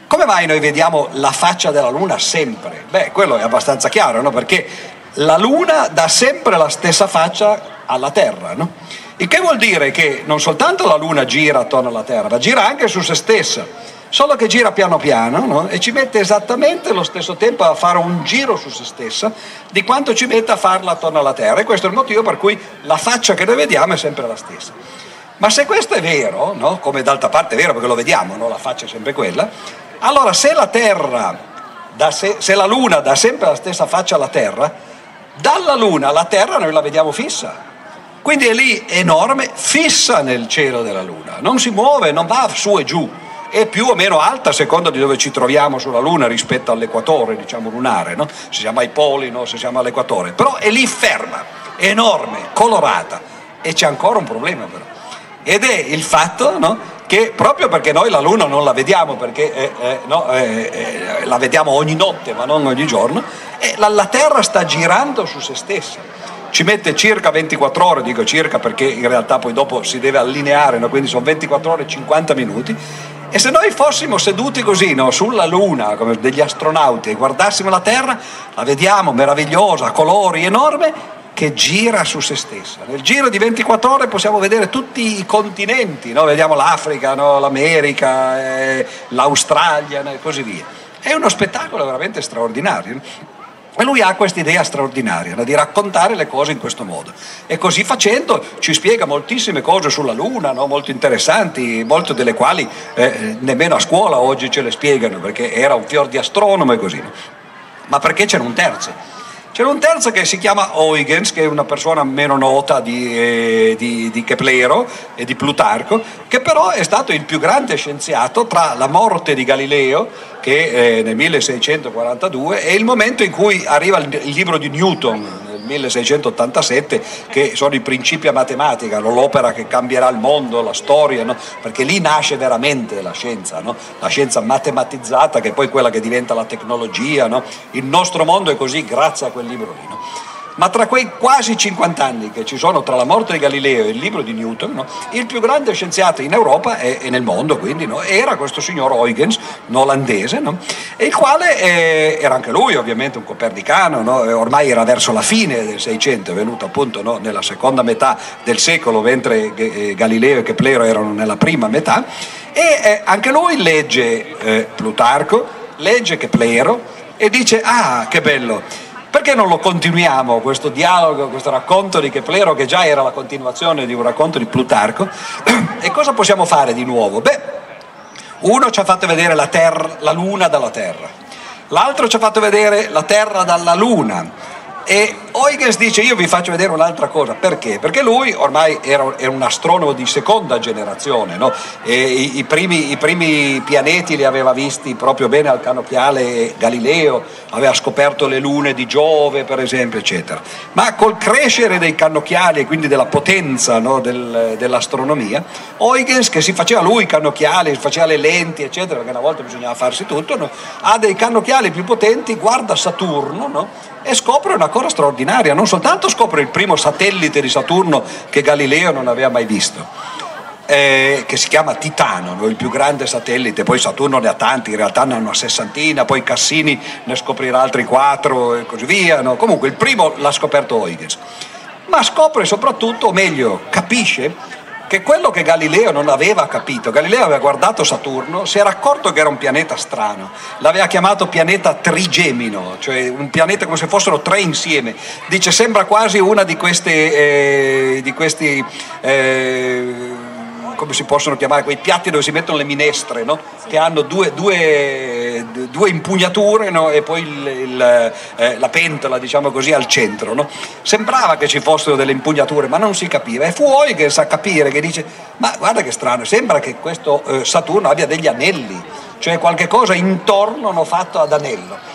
B: Come mai noi vediamo la faccia della Luna sempre? Beh, quello è abbastanza chiaro, no? Perché la Luna dà sempre la stessa faccia alla Terra, no? Il che vuol dire che non soltanto la Luna gira attorno alla Terra, ma gira anche su se stessa, solo che gira piano piano, no? E ci mette esattamente lo stesso tempo a fare un giro su se stessa di quanto ci mette a farla attorno alla Terra, e questo è il motivo per cui la faccia che noi vediamo è sempre la stessa. Ma se questo è vero, no? Come d'altra parte è vero perché lo vediamo, no? La faccia è sempre quella, allora se la Terra, dà se, se la Luna dà sempre la stessa faccia alla Terra, dalla Luna la Terra noi la vediamo fissa, quindi è lì enorme, fissa nel cielo della Luna, non si muove, non va su e giù, è più o meno alta a seconda di dove ci troviamo sulla Luna rispetto all'equatore, diciamo lunare, no? Se siamo ai poli, no? Se siamo all'equatore, però è lì ferma, enorme, colorata, e c'è ancora un problema però, ed è il fatto, no? Che proprio perché noi la Luna non la vediamo, perché eh, eh, no, eh, eh, la vediamo ogni notte ma non ogni giorno, eh, la, la Terra sta girando su se stessa, ci mette circa ventiquattro ore, dico circa perché in realtà poi dopo si deve allineare, no? Quindi sono ventiquattro ore e cinquanta minuti, e se noi fossimo seduti così, no? Sulla Luna come degli astronauti e guardassimo la Terra, la vediamo meravigliosa, a colori, enorme, che gira su se stessa. Nel giro di ventiquattro ore possiamo vedere tutti i continenti, no? Vediamo l'Africa, no? L'America, eh, l'Australia, no? E così via. È uno spettacolo veramente straordinario. E lui ha questa idea straordinaria, no? Di raccontare le cose in questo modo. E così facendo ci spiega moltissime cose sulla Luna, no? Molto interessanti, molte delle quali eh, nemmeno a scuola oggi ce le spiegano, perché era un fior di astronomo e così. No? Ma perché c'era un terzo? C'era un terzo che si chiama Huygens, che è una persona meno nota di, eh, di, di Keplero e di Plutarco, che però è stato il più grande scienziato tra la morte di Galileo, che eh, nel milleseicentoquarantadue, e il momento in cui arriva il, il libro di Newton, nel milleseicentottantasette, che sono i Principi a matematica, no? L'opera che cambierà il mondo, la storia, no? Perché lì nasce veramente la scienza, no? La scienza matematizzata, che è poi quella che diventa la tecnologia, no? Il nostro mondo è così grazie a quel libro lì, no? Ma tra quei quasi cinquanta anni che ci sono tra la morte di Galileo e il libro di Newton, no? Il più grande scienziato in Europa e, e nel mondo, quindi, no? Era questo signor Huygens, un olandese, no? E il quale eh, era anche lui ovviamente un copernicano, no? Ormai era verso la fine del Seicento, è venuto appunto, no? Nella seconda metà del secolo, mentre eh, Galileo e Keplero erano nella prima metà, e eh, anche lui legge eh, Plutarco, legge Keplero e dice: ah, che bello! Perché non lo continuiamo questo dialogo, questo racconto di Keplero, che già era la continuazione di un racconto di Plutarco? E cosa possiamo fare di nuovo? Beh, uno ci ha fatto vedere la, terra, la Luna dalla Terra, l'altro ci ha fatto vedere la Terra dalla Luna, e Huygens dice: io vi faccio vedere un'altra cosa. Perché? Perché lui ormai era, era un astronomo di seconda generazione, no? E i, i, primi, i primi pianeti li aveva visti proprio bene al cannocchiale Galileo, aveva scoperto le lune di Giove per esempio, eccetera. Ma col crescere dei cannocchiali e quindi della potenza, no? Del, dell'astronomia, Huygens, che si faceva lui i cannocchiali, si faceva le lenti eccetera, perché una volta bisognava farsi tutto, no? Ha dei cannocchiali più potenti, guarda Saturno, no? E scopre una cosa straordinaria, non soltanto scopre il primo satellite di Saturno che Galileo non aveva mai visto, eh, che si chiama Titano, no? Il più grande satellite, poi Saturno ne ha tanti, in realtà ne ha una sessantina, poi Cassini ne scoprirà altri quattro e così via, no? Comunque il primo l'ha scoperto Huygens, ma scopre soprattutto, o meglio capisce, che quello che Galileo non aveva capito. Galileo aveva guardato Saturno, si era accorto che era un pianeta strano, l'aveva chiamato pianeta trigemino, cioè un pianeta come se fossero tre insieme. Dice: sembra quasi una di queste eh, di questi eh, come si possono chiamare, quei piatti dove si mettono le minestre, no? Che hanno due, due, due impugnature, no? E poi il, il, eh, la pentola, diciamo così, al centro, no? Sembrava che ci fossero delle impugnature, ma non si capiva, e fu Huygens a capire, che dice: ma guarda che strano, sembra che questo eh, Saturno abbia degli anelli, cioè qualche cosa intorno, no, fatto ad anello.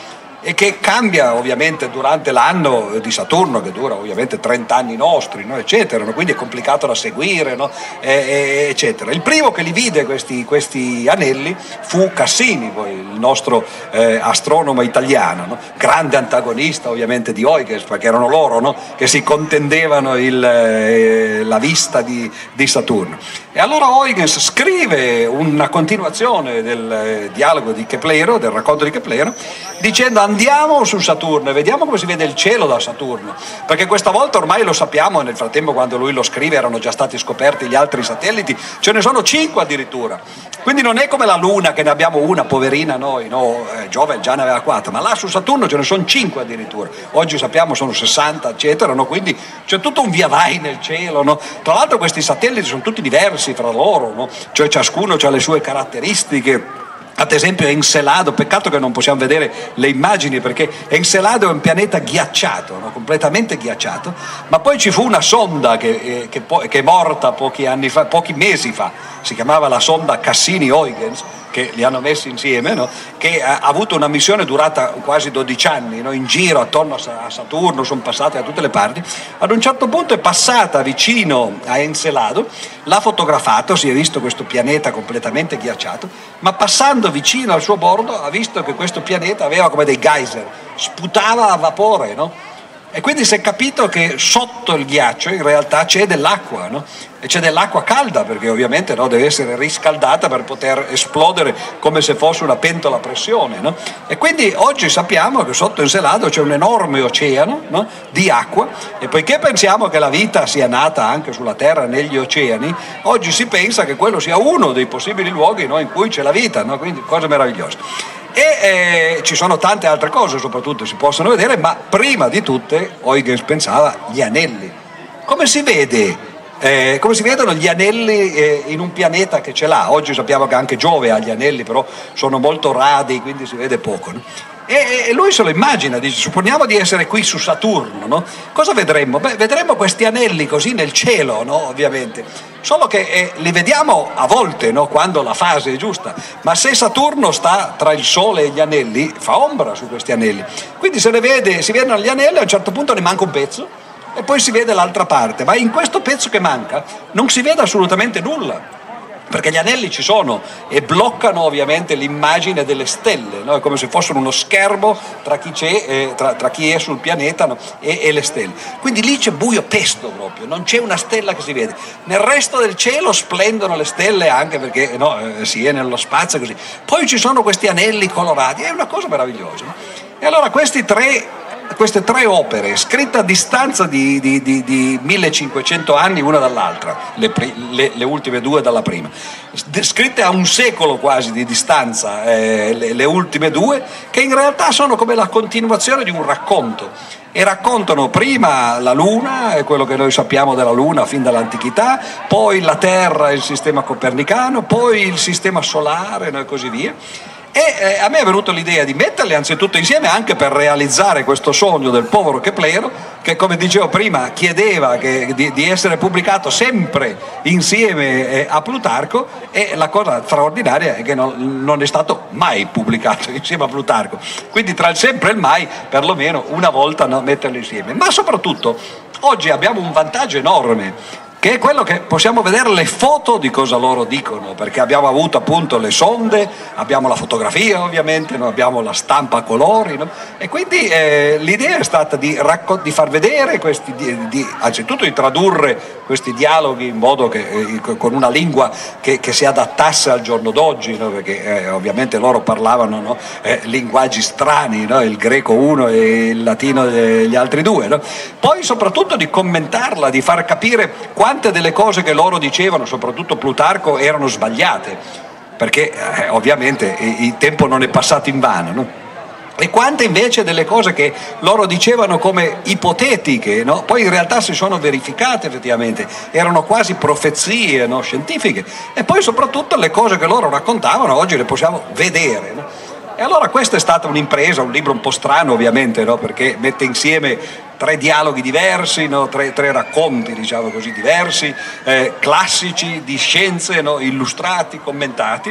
B: e che cambia ovviamente durante l'anno di Saturno, che dura ovviamente trenta anni nostri, no? eccetera, no? Quindi è complicato da seguire, no? e, eccetera. Il primo che li vide questi, questi anelli fu Cassini, poi, il nostro eh, astronomo italiano, no? Grande antagonista ovviamente di Huygens, perché erano loro, no? che si contendevano il, eh, la vista di, di Saturno. E allora Huygens scrive una continuazione del eh, dialogo di Keplero, del racconto di Keplero, dicendo: andiamo su Saturno e vediamo come si vede il cielo da Saturno, perché questa volta ormai lo sappiamo, nel frattempo quando lui lo scrive erano già stati scoperti gli altri satelliti, ce ne sono cinque addirittura, quindi non è come la Luna che ne abbiamo una, poverina noi, no? eh, Giove già ne aveva quattro, ma là su Saturno ce ne sono cinque addirittura, oggi sappiamo sono sessanta eccetera, no? Quindi c'è tutto un via vai nel cielo, no? Tra l'altro questi satelliti sono tutti diversi fra loro, no? Cioè ciascuno ha le sue caratteristiche. Ad esempio Encelado, peccato che non possiamo vedere le immagini perché Encelado è un pianeta ghiacciato, no? completamente ghiacciato, ma poi ci fu una sonda che, eh, che, che è morta pochi anni fa, pochi mesi fa, si chiamava la sonda Cassini-Huygens, che li hanno messi insieme, no? che ha avuto una missione durata quasi dodici anni, no? in giro attorno a Saturno, sono passate da tutte le parti, ad un certo punto è passata vicino a Encelado, l'ha fotografato, si è visto questo pianeta completamente ghiacciato, ma passando vicino al suo bordo ha visto che questo pianeta aveva come dei geyser, sputava a vapore, no? E quindi si è capito che sotto il ghiaccio in realtà c'è dell'acqua, no? E c'è dell'acqua calda perché ovviamente no, deve essere riscaldata per poter esplodere come se fosse una pentola a pressione, no? E quindi oggi sappiamo che sotto Encelado c'è un enorme oceano, no? di acqua, e poiché pensiamo che la vita sia nata anche sulla Terra negli oceani, oggi si pensa che quello sia uno dei possibili luoghi, no? in cui c'è la vita, no? Quindi cose meravigliose. E eh, ci sono tante altre cose soprattutto si possono vedere, ma prima di tutte Huygens pensava gli anelli. Come si vede? Eh, come si vedono gli anelli eh, in un pianeta che ce l'ha? Oggi sappiamo che anche Giove ha gli anelli, però sono molto radi, quindi si vede poco, no? E, e lui se lo immagina, dice: supponiamo di essere qui su Saturno, no? Cosa vedremmo? Beh, vedremmo questi anelli così nel cielo, no? Ovviamente. Solo che eh, li vediamo a volte, no? Quando la fase è giusta, ma se Saturno sta tra il Sole e gli anelli, fa ombra su questi anelli. Quindi se ne vede, si vedono gli anelli, a un certo punto ne manca un pezzo e poi si vede l'altra parte, ma in questo pezzo che manca non si vede assolutamente nulla, perché gli anelli ci sono e bloccano ovviamente l'immagine delle stelle, no? È come se fossero uno schermo tra chi, c'è, eh, tra, tra chi è sul pianeta, no? e, e le stelle. Quindi lì c'è buio pesto proprio, non c'è una stella che si vede. Nel resto del cielo splendono le stelle, anche perché no, eh, si è nello spazio così. Poi ci sono questi anelli colorati, è una cosa meravigliosa. No? E allora questi tre... queste tre opere scritte a distanza di, di, di, di millecinquecento anni una dall'altra, le, le, le ultime due dalla prima, scritte a un secolo quasi di distanza, eh, le, le ultime due, che in realtà sono come la continuazione di un racconto, e raccontano prima la Luna e quello che noi sappiamo della Luna fin dall'antichità, poi la Terra e il sistema copernicano, poi il sistema solare, no, e così via. E eh, a me è venuta l'idea di metterli anzitutto insieme anche per realizzare questo sogno del povero Keplero, che come dicevo prima chiedeva che, di, di essere pubblicato sempre insieme eh, a Plutarco, e la cosa straordinaria è che non, non è stato mai pubblicato insieme a Plutarco, quindi tra il sempre e il mai perlomeno una volta no, metterli insieme. Ma soprattutto oggi abbiamo un vantaggio enorme, che è quello che possiamo vedere le foto di cosa loro dicono, perché abbiamo avuto appunto le sonde, abbiamo la fotografia ovviamente, no? Abbiamo la stampa a colori, no? E quindi eh, l'idea è stata di, raccon- di far vedere questi, di, di, anzitutto di tradurre questi dialoghi in modo che, eh, con una lingua che, che si adattasse al giorno d'oggi, no? Perché eh, ovviamente loro parlavano no? eh, linguaggi strani, no? Il greco uno e il latino gli altri due, no? Poi soprattutto di commentarla, di far capire quanto tante delle cose che loro dicevano, soprattutto Plutarco, erano sbagliate, perché eh, ovviamente il tempo non è passato invano, no? E quante invece delle cose che loro dicevano come ipotetiche, no? Poi in realtà si sono verificate effettivamente, erano quasi profezie no? scientifiche, e poi soprattutto le cose che loro raccontavano oggi le possiamo vedere, no? E allora questa è stata un'impresa, un libro un po' strano ovviamente, no? Perché mette insieme tre dialoghi diversi, no? tre, tre racconti diciamo così diversi, eh, classici di scienze no? illustrati, commentati,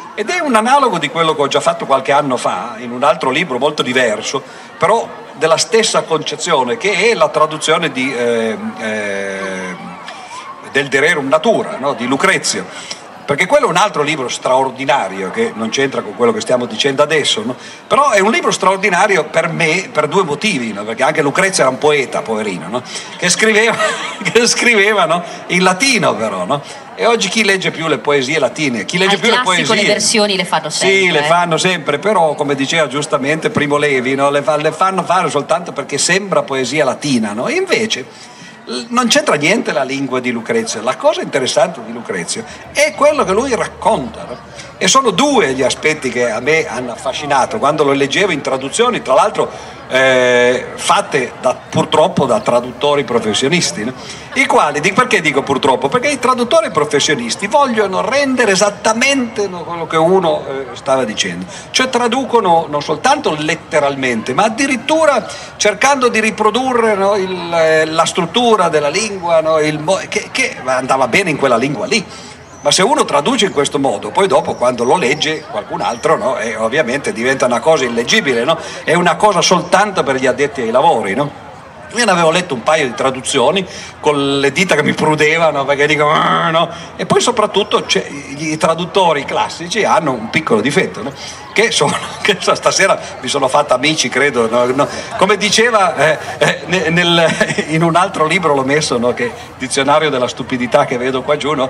B: Ed è un analogo di quello che ho già fatto qualche anno fa, in un altro libro molto diverso, però della stessa concezione, che è la traduzione di, eh, eh, del De Rerum Natura, no? Di Lucrezio. Perché quello è un altro libro straordinario che non c'entra con quello che stiamo dicendo adesso, no? Però è un libro straordinario per me per due motivi, no? Perché anche Lucrezio era un poeta, poverino, no? Che scriveva, che scriveva, no? In latino però, no? E oggi chi legge più le poesie latine? Chi legge
A: Al
B: più le poesie?
A: le versioni le fanno sempre.
B: Sì, le
A: eh.
B: fanno sempre, però come diceva giustamente Primo Levi, no? le, fa, le fanno fare soltanto perché sembra poesia latina, no? E invece non c'entra niente la lingua di Lucrezio. La cosa interessante di Lucrezio è quello che lui racconta, no? E sono due gli aspetti che a me hanno affascinato quando lo leggevo in traduzioni, tra l'altro eh, fatte da, purtroppo da traduttori professionisti, no? I quali, perché dico purtroppo? Perché i traduttori professionisti vogliono rendere esattamente, no, quello che uno eh, stava dicendo, cioè traducono non soltanto letteralmente, ma addirittura cercando di riprodurre, no, il, eh, la struttura della lingua, no, il, che, che andava bene in quella lingua lì. Ma se uno traduce in questo modo, poi dopo quando lo legge qualcun altro, no, e ovviamente diventa una cosa illeggibile, no? È una cosa soltanto per gli addetti ai lavori, no? Io ne avevo letto un paio di traduzioni con le dita che mi prudevano perché dico no? E poi soprattutto i traduttori classici hanno un piccolo difetto, no? Che sono, che stasera mi sono fatto amici, credo, no? No, come diceva eh, eh, nel, in un altro libro l'ho messo, no? Che dizionario della stupidità che vedo qua giù, no?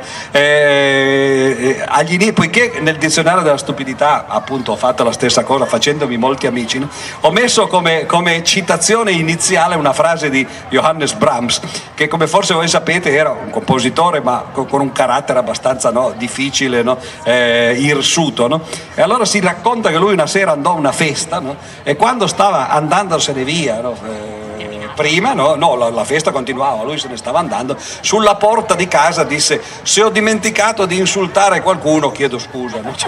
B: eh, agli, poiché nel dizionario della stupidità appunto ho fatto la stessa cosa facendomi molti amici, no? Ho messo come, come citazione iniziale una frase di Johannes Brahms, che come forse voi sapete era un compositore ma con, con un carattere abbastanza, no, difficile, no? eh, irsuto, no? E allora si racconta che lui una sera andò a una festa, no? E quando stava andandosene via, no? eh, prima, no, no la, la festa continuava, lui se ne stava andando, sulla porta di casa disse: se ho dimenticato di insultare qualcuno chiedo scusa, no?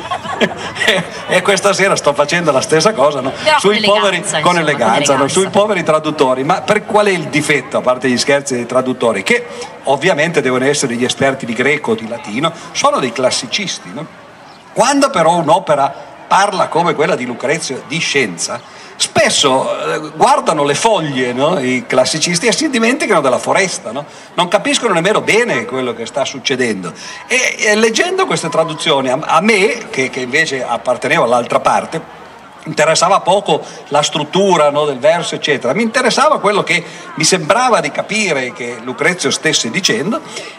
B: e, e questa sera sto facendo la stessa cosa, no? Sui
A: con
B: poveri,
A: eleganza,
B: con
A: insomma,
B: eleganza,
A: con
B: no? Sui poveri traduttori. Ma per qual è il difetto, a parte gli scherzi dei traduttori, che ovviamente devono essere gli esperti di greco o di latino, sono dei classicisti, no? Quando però un'opera parla come quella di Lucrezio di scienza, spesso eh, guardano le foglie, no? I classicisti, e si dimenticano della foresta, no? Non capiscono nemmeno bene quello che sta succedendo. E, e leggendo queste traduzioni, a, a me, che, che invece appartenevo all'altra parte, interessava poco la struttura, no, del verso eccetera, mi interessava quello che mi sembrava di capire che Lucrezio stesse dicendo.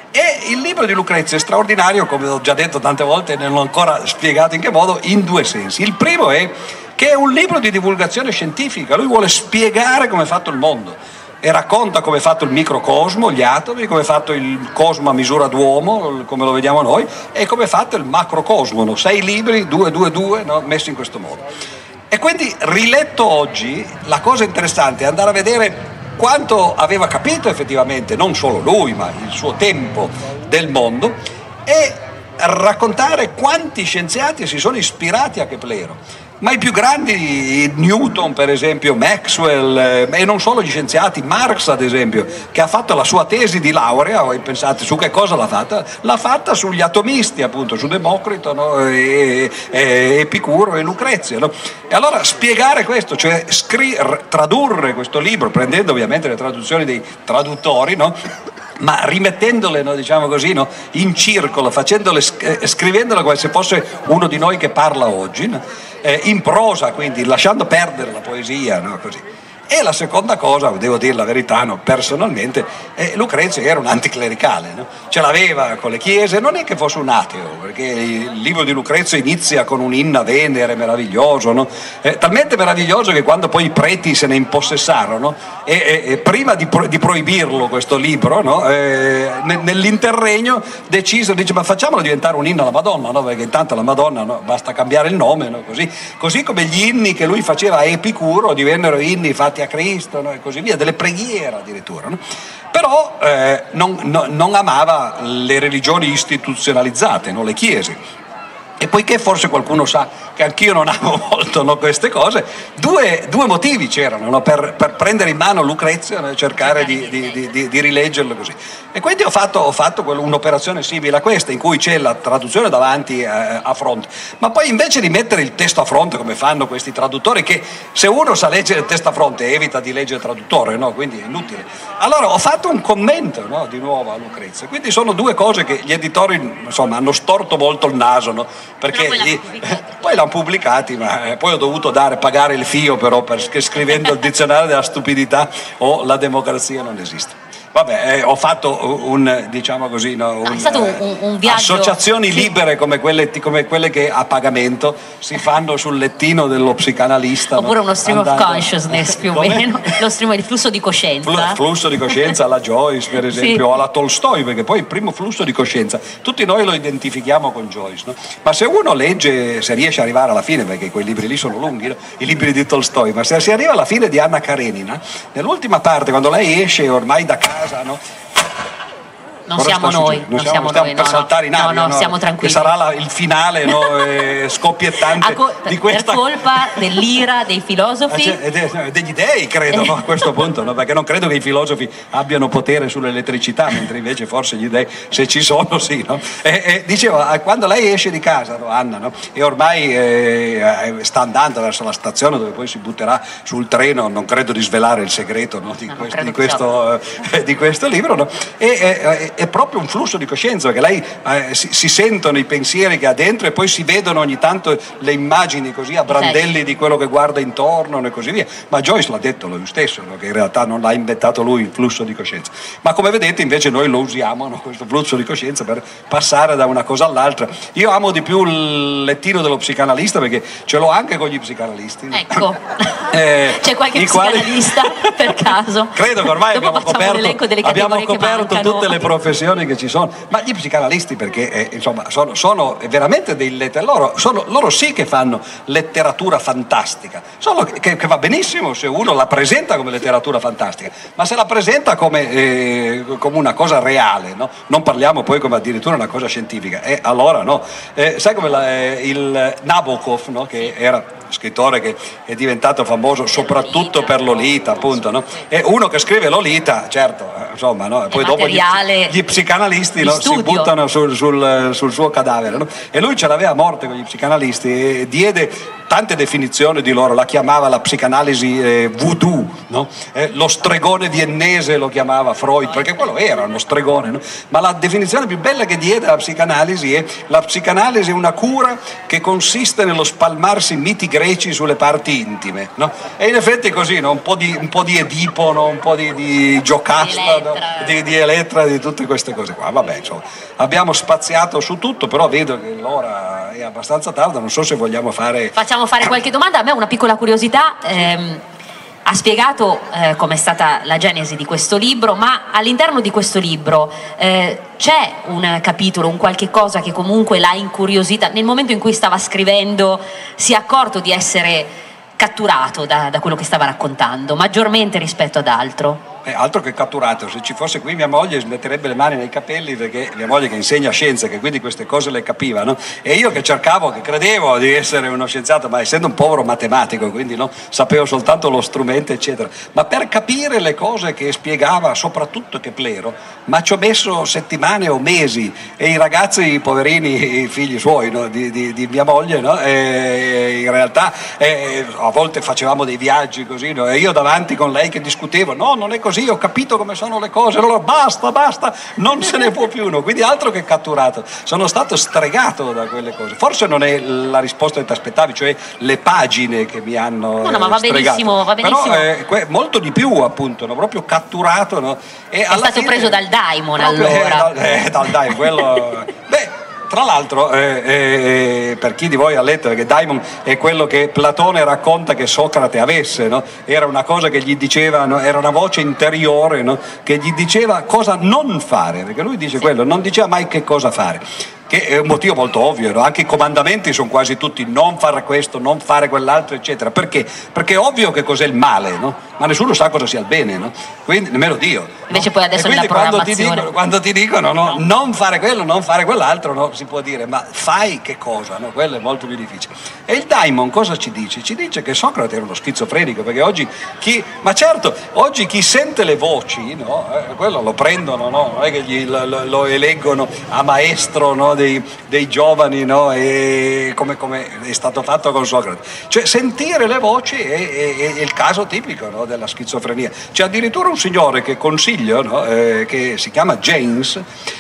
B: E il libro di Lucrezio è straordinario, come ho già detto tante volte, non ho ancora spiegato in che modo, in due sensi. Il primo è che è un libro di divulgazione scientifica, lui vuole spiegare come è fatto il mondo e racconta come è fatto il microcosmo, gli atomi, come è fatto il cosmo a misura d'uomo, come lo vediamo noi, e come è fatto il macrocosmo, no? Sei libri, due, due, due, no? Messi in questo modo. E quindi, riletto oggi, la cosa interessante è andare a vedere quanto aveva capito effettivamente, non solo lui, ma il suo tempo del mondo, e raccontare quanti scienziati si sono ispirati a Keplero. Ma i più grandi, Newton per esempio, Maxwell, eh, e non solo gli scienziati, Marx ad esempio, che ha fatto la sua tesi di laurea, voi pensate su che cosa l'ha fatta? L'ha fatta sugli atomisti, appunto, su Democrito, no? e, e Epicuro e Lucrezio, no? E allora spiegare questo, cioè scri- tradurre questo libro, prendendo ovviamente le traduzioni dei traduttori, no? Ma rimettendole, no, diciamo così, no, in circolo, facendole, eh, scrivendole come se fosse uno di noi che parla oggi, no? eh, in prosa, quindi lasciando perdere la poesia, no, così. E la seconda cosa, devo dire la verità, no, personalmente, eh, Lucrezio era un anticlericale, no? Ce l'aveva con le chiese, non è che fosse un ateo, perché il libro di Lucrezio inizia con un inna Venere meraviglioso, no? eh, talmente meraviglioso che quando poi i preti se ne impossessarono, e, e, e prima di, pro, di proibirlo questo libro, no? eh, nell'interregno decisero, dice, ma facciamolo diventare un inno alla Madonna, no? Perché intanto la Madonna, no? Basta cambiare il nome, no? Così, così come gli inni che lui faceva a Epicuro divennero inni fatti a Cristo, no? E così via, delle preghiere addirittura, no? Però eh, non, no, non amava le religioni istituzionalizzate, no? Le chiese. E poiché forse qualcuno sa che anch'io non amo molto, no, queste cose, due, due motivi c'erano, no, per, per prendere in mano Lucrezia, no, e cercare di, di, di, di, di rileggerlo così. E quindi ho fatto, ho fatto un'operazione simile a questa, in cui c'è la traduzione davanti eh, a fronte, ma poi invece di mettere il testo a fronte come fanno questi traduttori, che se uno sa leggere il testo a fronte evita di leggere il traduttore, no? Quindi è inutile. Allora ho fatto un commento, no, di nuovo a Lucrezia, quindi sono due cose che gli editori, insomma, hanno storto molto il naso, no? Perché poi, gli, poi l'hanno pubblicati, ma eh, poi ho dovuto dare, pagare il fio però, perché scrivendo il dizionario della stupidità o la democrazia non esiste. Vabbè, eh, ho fatto un, diciamo così, no, un,
A: no, è stato un, un, un viaggio.
B: Associazioni
A: sì.
B: libere come quelle, come quelle che a pagamento si fanno sul lettino dello psicanalista.
A: Oppure
B: no?
A: uno stream Andando... of consciousness più o meno, lo stream, il flusso di coscienza.
B: Il flusso di coscienza alla Joyce, per esempio, sì. o alla Tolstoi, perché poi il primo flusso di coscienza, tutti noi lo identifichiamo con Joyce, no? Ma se uno legge, se riesce ad arrivare alla fine, perché quei libri lì sono lunghi, no? I libri di Tolstoi, ma se si arriva alla fine di Anna Karenina, nell'ultima parte, quando lei esce ormai da casa, no?
A: Non Cosa siamo noi, non,
B: non
A: siamo,
B: siamo stiamo
A: noi,
B: per
A: no,
B: saltare in aria,
A: no, no,
B: no,
A: siamo tranquilli.
B: Che sarà la, il finale, no, eh, scoppiettante
A: co-
B: di questa...
A: per colpa dell'ira dei filosofi
B: e de- degli dei, credo, no, a questo punto, no, perché non credo che i filosofi abbiano potere sull'elettricità, mentre invece forse gli dei, se ci sono, sì, no? E, e dicevo, quando lei esce di casa, no, Anna, no, e ormai eh, sta andando verso la stazione dove poi si butterà sul treno, non credo di svelare il segreto, no, di, no, questo, di, questo, eh, di questo libro, no? E, e, è proprio un flusso di coscienza, perché lei eh, si, si sentono i pensieri che ha dentro e poi si vedono ogni tanto le immagini così a brandelli sì. di quello che guarda intorno e così via. Ma Joyce l'ha detto lui stesso, no? Che in realtà non l'ha inventato lui il flusso di coscienza. Ma come vedete invece noi lo usiamo, no? Questo flusso di coscienza per passare da una cosa all'altra. Io amo di più il lettino dello psicanalista perché ce l'ho anche con gli psicanalisti.
A: Ecco,
B: eh,
A: c'è qualche psicanalista quali... per caso?
B: Credo che ormai
A: Dopo
B: abbiamo coperto,
A: delle
B: abbiamo coperto tutte le professioni che ci sono, ma gli psicanalisti perché eh, insomma sono, sono veramente dei letterati, loro, sono, loro sì che fanno letteratura fantastica, solo che, che va benissimo se uno la presenta come letteratura fantastica, ma se la presenta come, eh, come una cosa reale, no? Non parliamo poi come addirittura una cosa scientifica, e eh, allora no, eh, sai come la, eh, il Nabokov, no? Che era scrittore che è diventato famoso soprattutto per Lolita, appunto, no? E uno che scrive Lolita, certo, insomma, no? Poi dopo gli, gli psicanalisti, no? Si buttano sul, sul, sul suo cadavere, no? E lui ce l'aveva a morte con gli psicanalisti e diede tante definizioni di loro, la chiamava la psicanalisi eh, voodoo, no? Eh, lo stregone viennese lo chiamava Freud, perché quello era uno stregone, no? Ma la definizione più bella che diede alla psicanalisi è: la psicanalisi è una cura che consiste nello spalmarsi miti greci sulle parti intime, no? E in effetti è così, no? Un po' di, un po' di Edipo, no? Un po' di, di Giocasta,
A: di,
B: no? di, di Elettra, di tutte queste cose qua. Vabbè, insomma, abbiamo spaziato su tutto, però vedo che l'ora è abbastanza tarda, non so se vogliamo fare...
A: Facciamo fare qualche domanda. A me una piccola curiosità. Ehm, ha spiegato eh, com'è stata la genesi di questo libro, ma all'interno di questo libro eh, c'è un capitolo, un qualche cosa che comunque l'ha incuriosita nel momento in cui stava scrivendo, si è accorto di essere catturato da, da quello che stava raccontando, maggiormente rispetto ad altro?
B: Eh, altro che catturato, se ci fosse qui mia moglie smetterebbe le mani nei capelli, perché mia moglie che insegna scienze, che quindi queste cose le capiva, no? E io che cercavo, che credevo di essere uno scienziato, ma essendo un povero matematico, quindi no, sapevo soltanto lo strumento eccetera, ma per capire le cose che spiegava soprattutto Keplero, ma ci ho messo settimane o mesi, e i ragazzi, i poverini, i figli suoi, no? di, di, di mia moglie, no? E in realtà eh, a volte facevamo dei viaggi così, no? E io davanti con lei che discutevo, no, non è così, ho capito come sono le cose, allora basta, basta, non se ne può più uno, quindi altro che catturato, sono stato stregato da quelle cose. Forse non è la risposta che ti aspettavi, cioè le pagine che mi hanno
A: no, no, ma va
B: stregato.
A: benissimo, va benissimo.
B: Però eh, que- molto di più, appunto, no? Proprio catturato, no? E
A: è
B: alla
A: stato
B: fine,
A: preso dal daimon,
B: proprio,
A: allora.
B: Eh, dal, eh, dal daimon, quello... Beh, tra l'altro, eh, eh, per chi di voi ha letto, perché Daimon è quello che Platone racconta che Socrate avesse, no? Era una cosa che gli diceva, no? Era una voce interiore, no? Che gli diceva cosa non fare, perché lui dice sì. quello, non diceva mai che cosa fare. che è un motivo molto ovvio, no? Anche i comandamenti sono quasi tutti non fare questo, non fare quell'altro, eccetera. Perché? Perché è ovvio che cos'è il male, no? Ma nessuno sa cosa sia il bene, no? Quindi nemmeno Dio.
A: Invece
B: no?
A: poi adesso nella
B: quando ti,
A: programmazione
B: dicono, quando ti dicono no, non fare quello, non fare quell'altro, no? Si può dire, ma fai che cosa? No? Quello è molto più difficile. E il daimon cosa ci dice? Ci dice che Socrate era uno schizofrenico, perché oggi chi, ma certo, oggi chi sente le voci, no? Eh, quello lo prendono, no? Non è che gli, lo, lo eleggono a maestro, no? dei, dei giovani, no? E come, come è stato fatto con Socrate. Cioè sentire le voci è, è, è il caso tipico, no? della schizofrenia. C'è addirittura un signore che consiglio, no? eh, che si chiama James,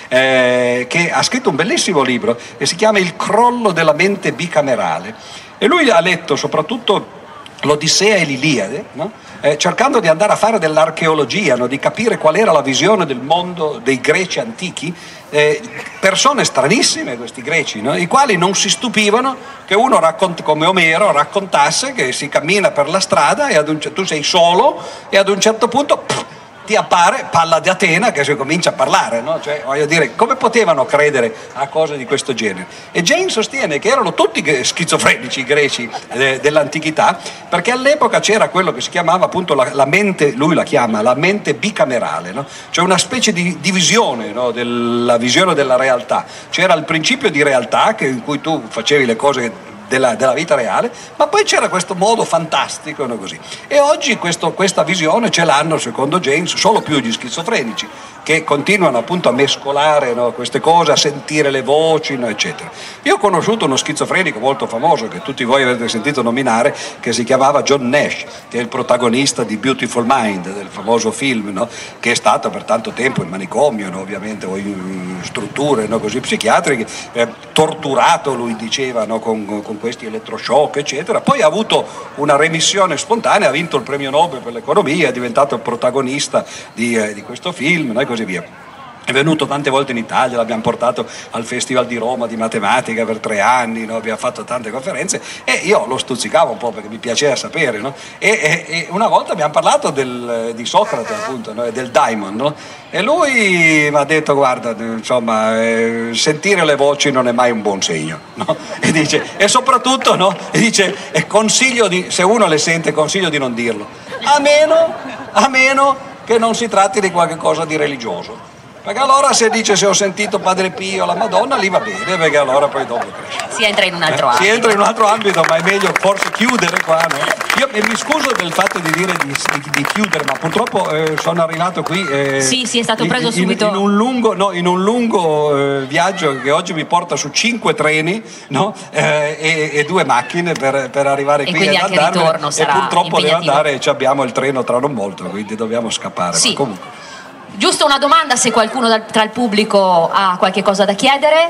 B: eh, che ha scritto un bellissimo libro e si chiama Il crollo della mente bicamerale, e lui ha letto soprattutto l'Odissea e l'Iliade, no? eh, cercando di andare a fare dell'archeologia, no? Di capire qual era la visione del mondo dei greci antichi, eh, persone stranissime questi greci, no? I quali non si stupivano che uno raccont- come Omero raccontasse che si cammina per la strada e ad un, tu sei solo e ad un certo punto pff, ti appare Palla di Atena che si comincia a parlare, no? Cioè, voglio dire, come potevano credere a cose di questo genere? E Jane sostiene che erano tutti schizofrenici i greci eh, dell'antichità, perché all'epoca c'era quello che si chiamava appunto la, la mente, lui la chiama la mente bicamerale, no? Cioè una specie di divisione, no? della visione della realtà. C'era il principio di realtà che, in cui tu facevi le cose Della, della vita reale, ma poi c'era questo modo fantastico, no, così. E oggi questo, questa visione ce l'hanno, secondo James, solo più gli schizofrenici, che continuano appunto a mescolare, no, queste cose, a sentire le voci, no, eccetera. Io ho conosciuto uno schizofrenico molto famoso che tutti voi avete sentito nominare, che si chiamava John Nash, che è il protagonista di Beautiful Mind, del famoso film, no, che è stato per tanto tempo in manicomio, no, ovviamente, o in strutture, no, così psichiatriche, eh, torturato, lui diceva, no, con, con questi elettroshock, eccetera. Poi ha avuto una remissione spontanea, ha vinto il premio Nobel per l'economia, è diventato il protagonista di, eh, di questo film, no, e così via. È venuto tante volte in Italia, l'abbiamo portato al Festival di Roma di matematica per tre anni, no? Abbiamo fatto tante conferenze e io lo stuzzicavo un po' perché mi piaceva sapere, no? e, e, e una volta abbiamo parlato del, di Socrate, appunto, no? del daimon, no? E lui mi ha detto, guarda, insomma, eh, sentire le voci non è mai un buon segno, no? E dice, e soprattutto, no? E dice, e consiglio di, se uno le sente, consiglio di non dirlo, a meno, a meno che non si tratti di qualche cosa di religioso. Perché allora se dice se ho sentito Padre Pio, la Madonna, lì va bene, perché allora poi dopo cresce.
A: Si entra in un altro
B: eh?
A: ambito.
B: Si entra in un altro ambito, ma è meglio forse chiudere qua, no? Io mi scuso del fatto di dire di, di, di chiudere, ma purtroppo eh, sono arrivato qui. Eh,
A: sì, sì, è stato preso
B: in,
A: subito.
B: In un lungo, no, in un lungo eh, viaggio che oggi mi porta su cinque treni, no? eh, e, e due macchine per, per arrivare
A: e
B: qui e
A: anche il ritorno sarà
B: e purtroppo devo
A: impegnativo.
B: andare e abbiamo il treno tra non molto, quindi dobbiamo scappare.
A: Sì.
B: Ma comunque.
A: Giusto una domanda, se qualcuno dal, tra il pubblico ha qualche cosa da chiedere,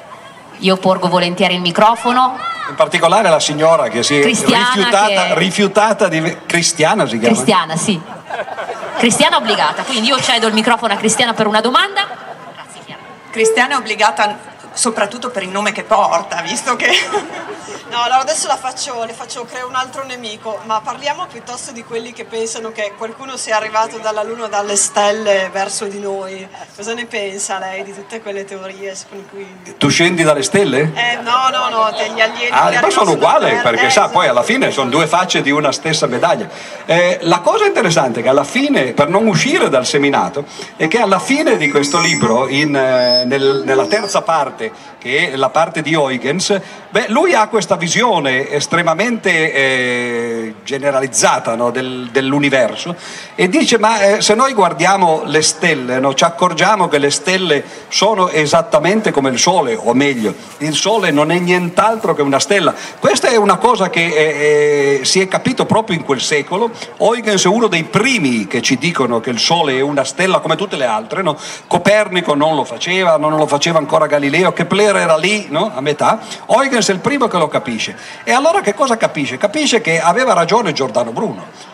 A: io porgo volentieri il microfono.
B: In particolare la signora che si è
A: Cristiana
B: rifiutata,
A: che...
B: rifiutata di... Cristiana si chiama?
A: Cristiana, sì. Cristiana obbligata, quindi io cedo il microfono a Cristiana per una domanda. Grazie, Chiara.
C: Cristiana è obbligata soprattutto per il nome che porta, visto che...
D: No, allora adesso la faccio, le faccio, creo un altro nemico, ma parliamo piuttosto di quelli che pensano che qualcuno sia arrivato dalla Luna o dalle stelle verso di noi. Cosa ne pensa lei di tutte quelle teorie con cui...
B: Tu scendi dalle stelle?
D: Eh, no, no, no, degli alieni...
B: Ah, ma sono uguali, perché
D: eh,
B: sa, poi alla fine sono due facce di una stessa medaglia. Eh, la cosa interessante è che alla fine, per non uscire dal seminato, è che alla fine di questo libro, in, eh, nel, nella terza parte, che è la parte di Huygens, beh, lui ha questa visione estremamente eh, generalizzata, no, del, dell'universo, e dice, ma eh, se noi guardiamo le stelle, no, ci accorgiamo che le stelle sono esattamente come il Sole, o meglio, il Sole non è nient'altro che una stella. Questa è una cosa che eh, eh, si è capito proprio in quel secolo. Huygens è uno dei primi che ci dicono che il Sole è una stella come tutte le altre, no? Copernico non lo faceva, non lo faceva ancora Galileo, Kepler era lì, no? A metà. Huygens è il primo che lo capisce. E allora che cosa capisce? Capisce che aveva ragione Giordano Bruno.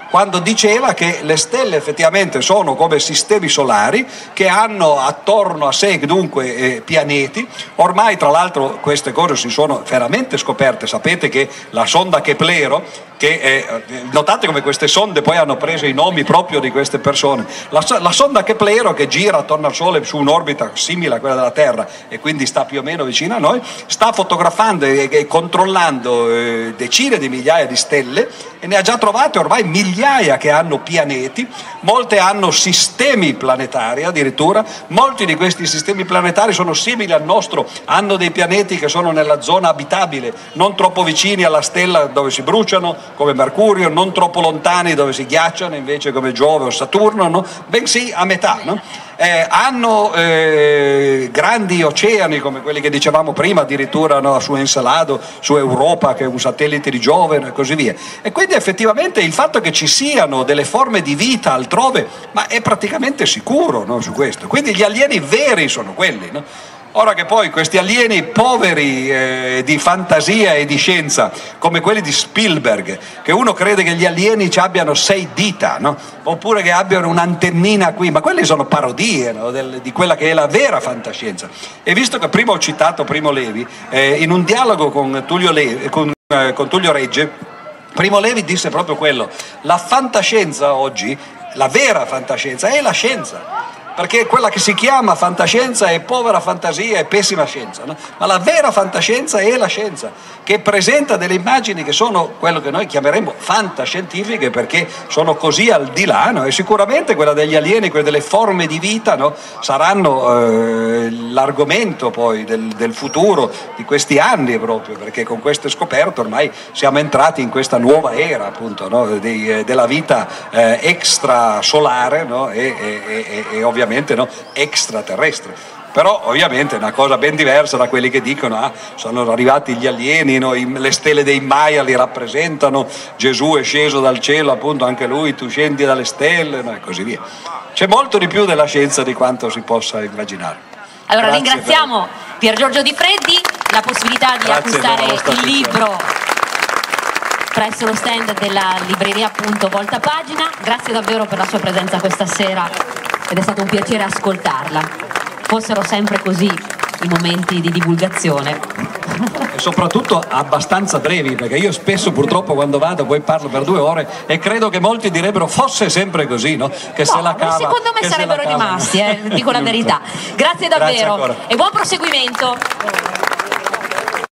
B: quando diceva che le stelle effettivamente sono come sistemi solari che hanno attorno a sé dunque eh, pianeti. Ormai tra l'altro queste cose si sono veramente scoperte, sapete che la sonda Keplero, che eh, notate come queste sonde poi hanno preso i nomi proprio di queste persone, la, la sonda Keplero, che gira attorno al Sole su un'orbita simile a quella della Terra e quindi sta più o meno vicino a noi, sta fotografando e, e controllando eh, decine di migliaia di stelle e ne ha già trovate ormai migliaia che hanno pianeti, molte hanno sistemi planetari addirittura, molti di questi sistemi planetari sono simili al nostro, hanno dei pianeti che sono nella zona abitabile, non troppo vicini alla stella dove si bruciano come Mercurio, non troppo lontani dove si ghiacciano invece come Giove o Saturno, no? Bensì a metà, no? Eh, hanno eh, grandi oceani come quelli che dicevamo prima, addirittura no, su Encelado, su Europa che è un satellite di Giove e così via, e quindi effettivamente il fatto che ci siano delle forme di vita altrove, ma è praticamente sicuro, no, su questo, quindi gli alieni veri sono quelli, no? Ora che poi questi alieni poveri eh, di fantasia e di scienza, come quelli di Spielberg, che uno crede che gli alieni ci abbiano sei dita, no? Oppure che abbiano un'antennina qui, ma quelle sono parodie, no? Del, di quella che è la vera fantascienza. E visto che prima ho citato Primo Levi, eh, in un dialogo con Tullio, Levi, con, eh, con Tullio Regge, Primo Levi disse proprio quello: la fantascienza oggi, la vera fantascienza, è la scienza. Perché quella che si chiama fantascienza è povera fantasia e pessima scienza, no? Ma la vera fantascienza è la scienza, che presenta delle immagini che sono quello che noi chiameremo fantascientifiche, perché sono così al di là, no? E sicuramente quella degli alieni, quelle delle forme di vita, no? Saranno eh, l'argomento poi del, del futuro di questi anni proprio, perché con queste scoperte ormai siamo entrati in questa nuova era appunto, no? Dei, della vita eh, extrasolare, no? e, e, e, e ovviamente no, extraterrestre. Però ovviamente è una cosa ben diversa da quelli che dicono ah, sono arrivati gli alieni, no? I, le stelle dei Maya li rappresentano, Gesù è sceso dal cielo, appunto anche lui, tu scendi dalle stelle, no? E così via. C'è molto di più della scienza di quanto si possa immaginare.
A: Allora
B: Grazie
A: ringraziamo per... Pier Giorgio Di Freddi, la possibilità di
B: Grazie
A: acquistare il libro presso lo stand della libreria appunto Volta Pagina. Grazie davvero per la sua presenza questa sera ed è stato un piacere ascoltarla. Fossero sempre così i momenti di divulgazione.
B: E soprattutto abbastanza brevi, perché io spesso purtroppo quando vado poi parlo per due ore e credo che molti direbbero fosse sempre così, no? Che
A: no,
B: se la cava,
A: secondo me sarebbero rimasti, eh, dico la verità. Grazie davvero.
B: Grazie
A: e buon proseguimento.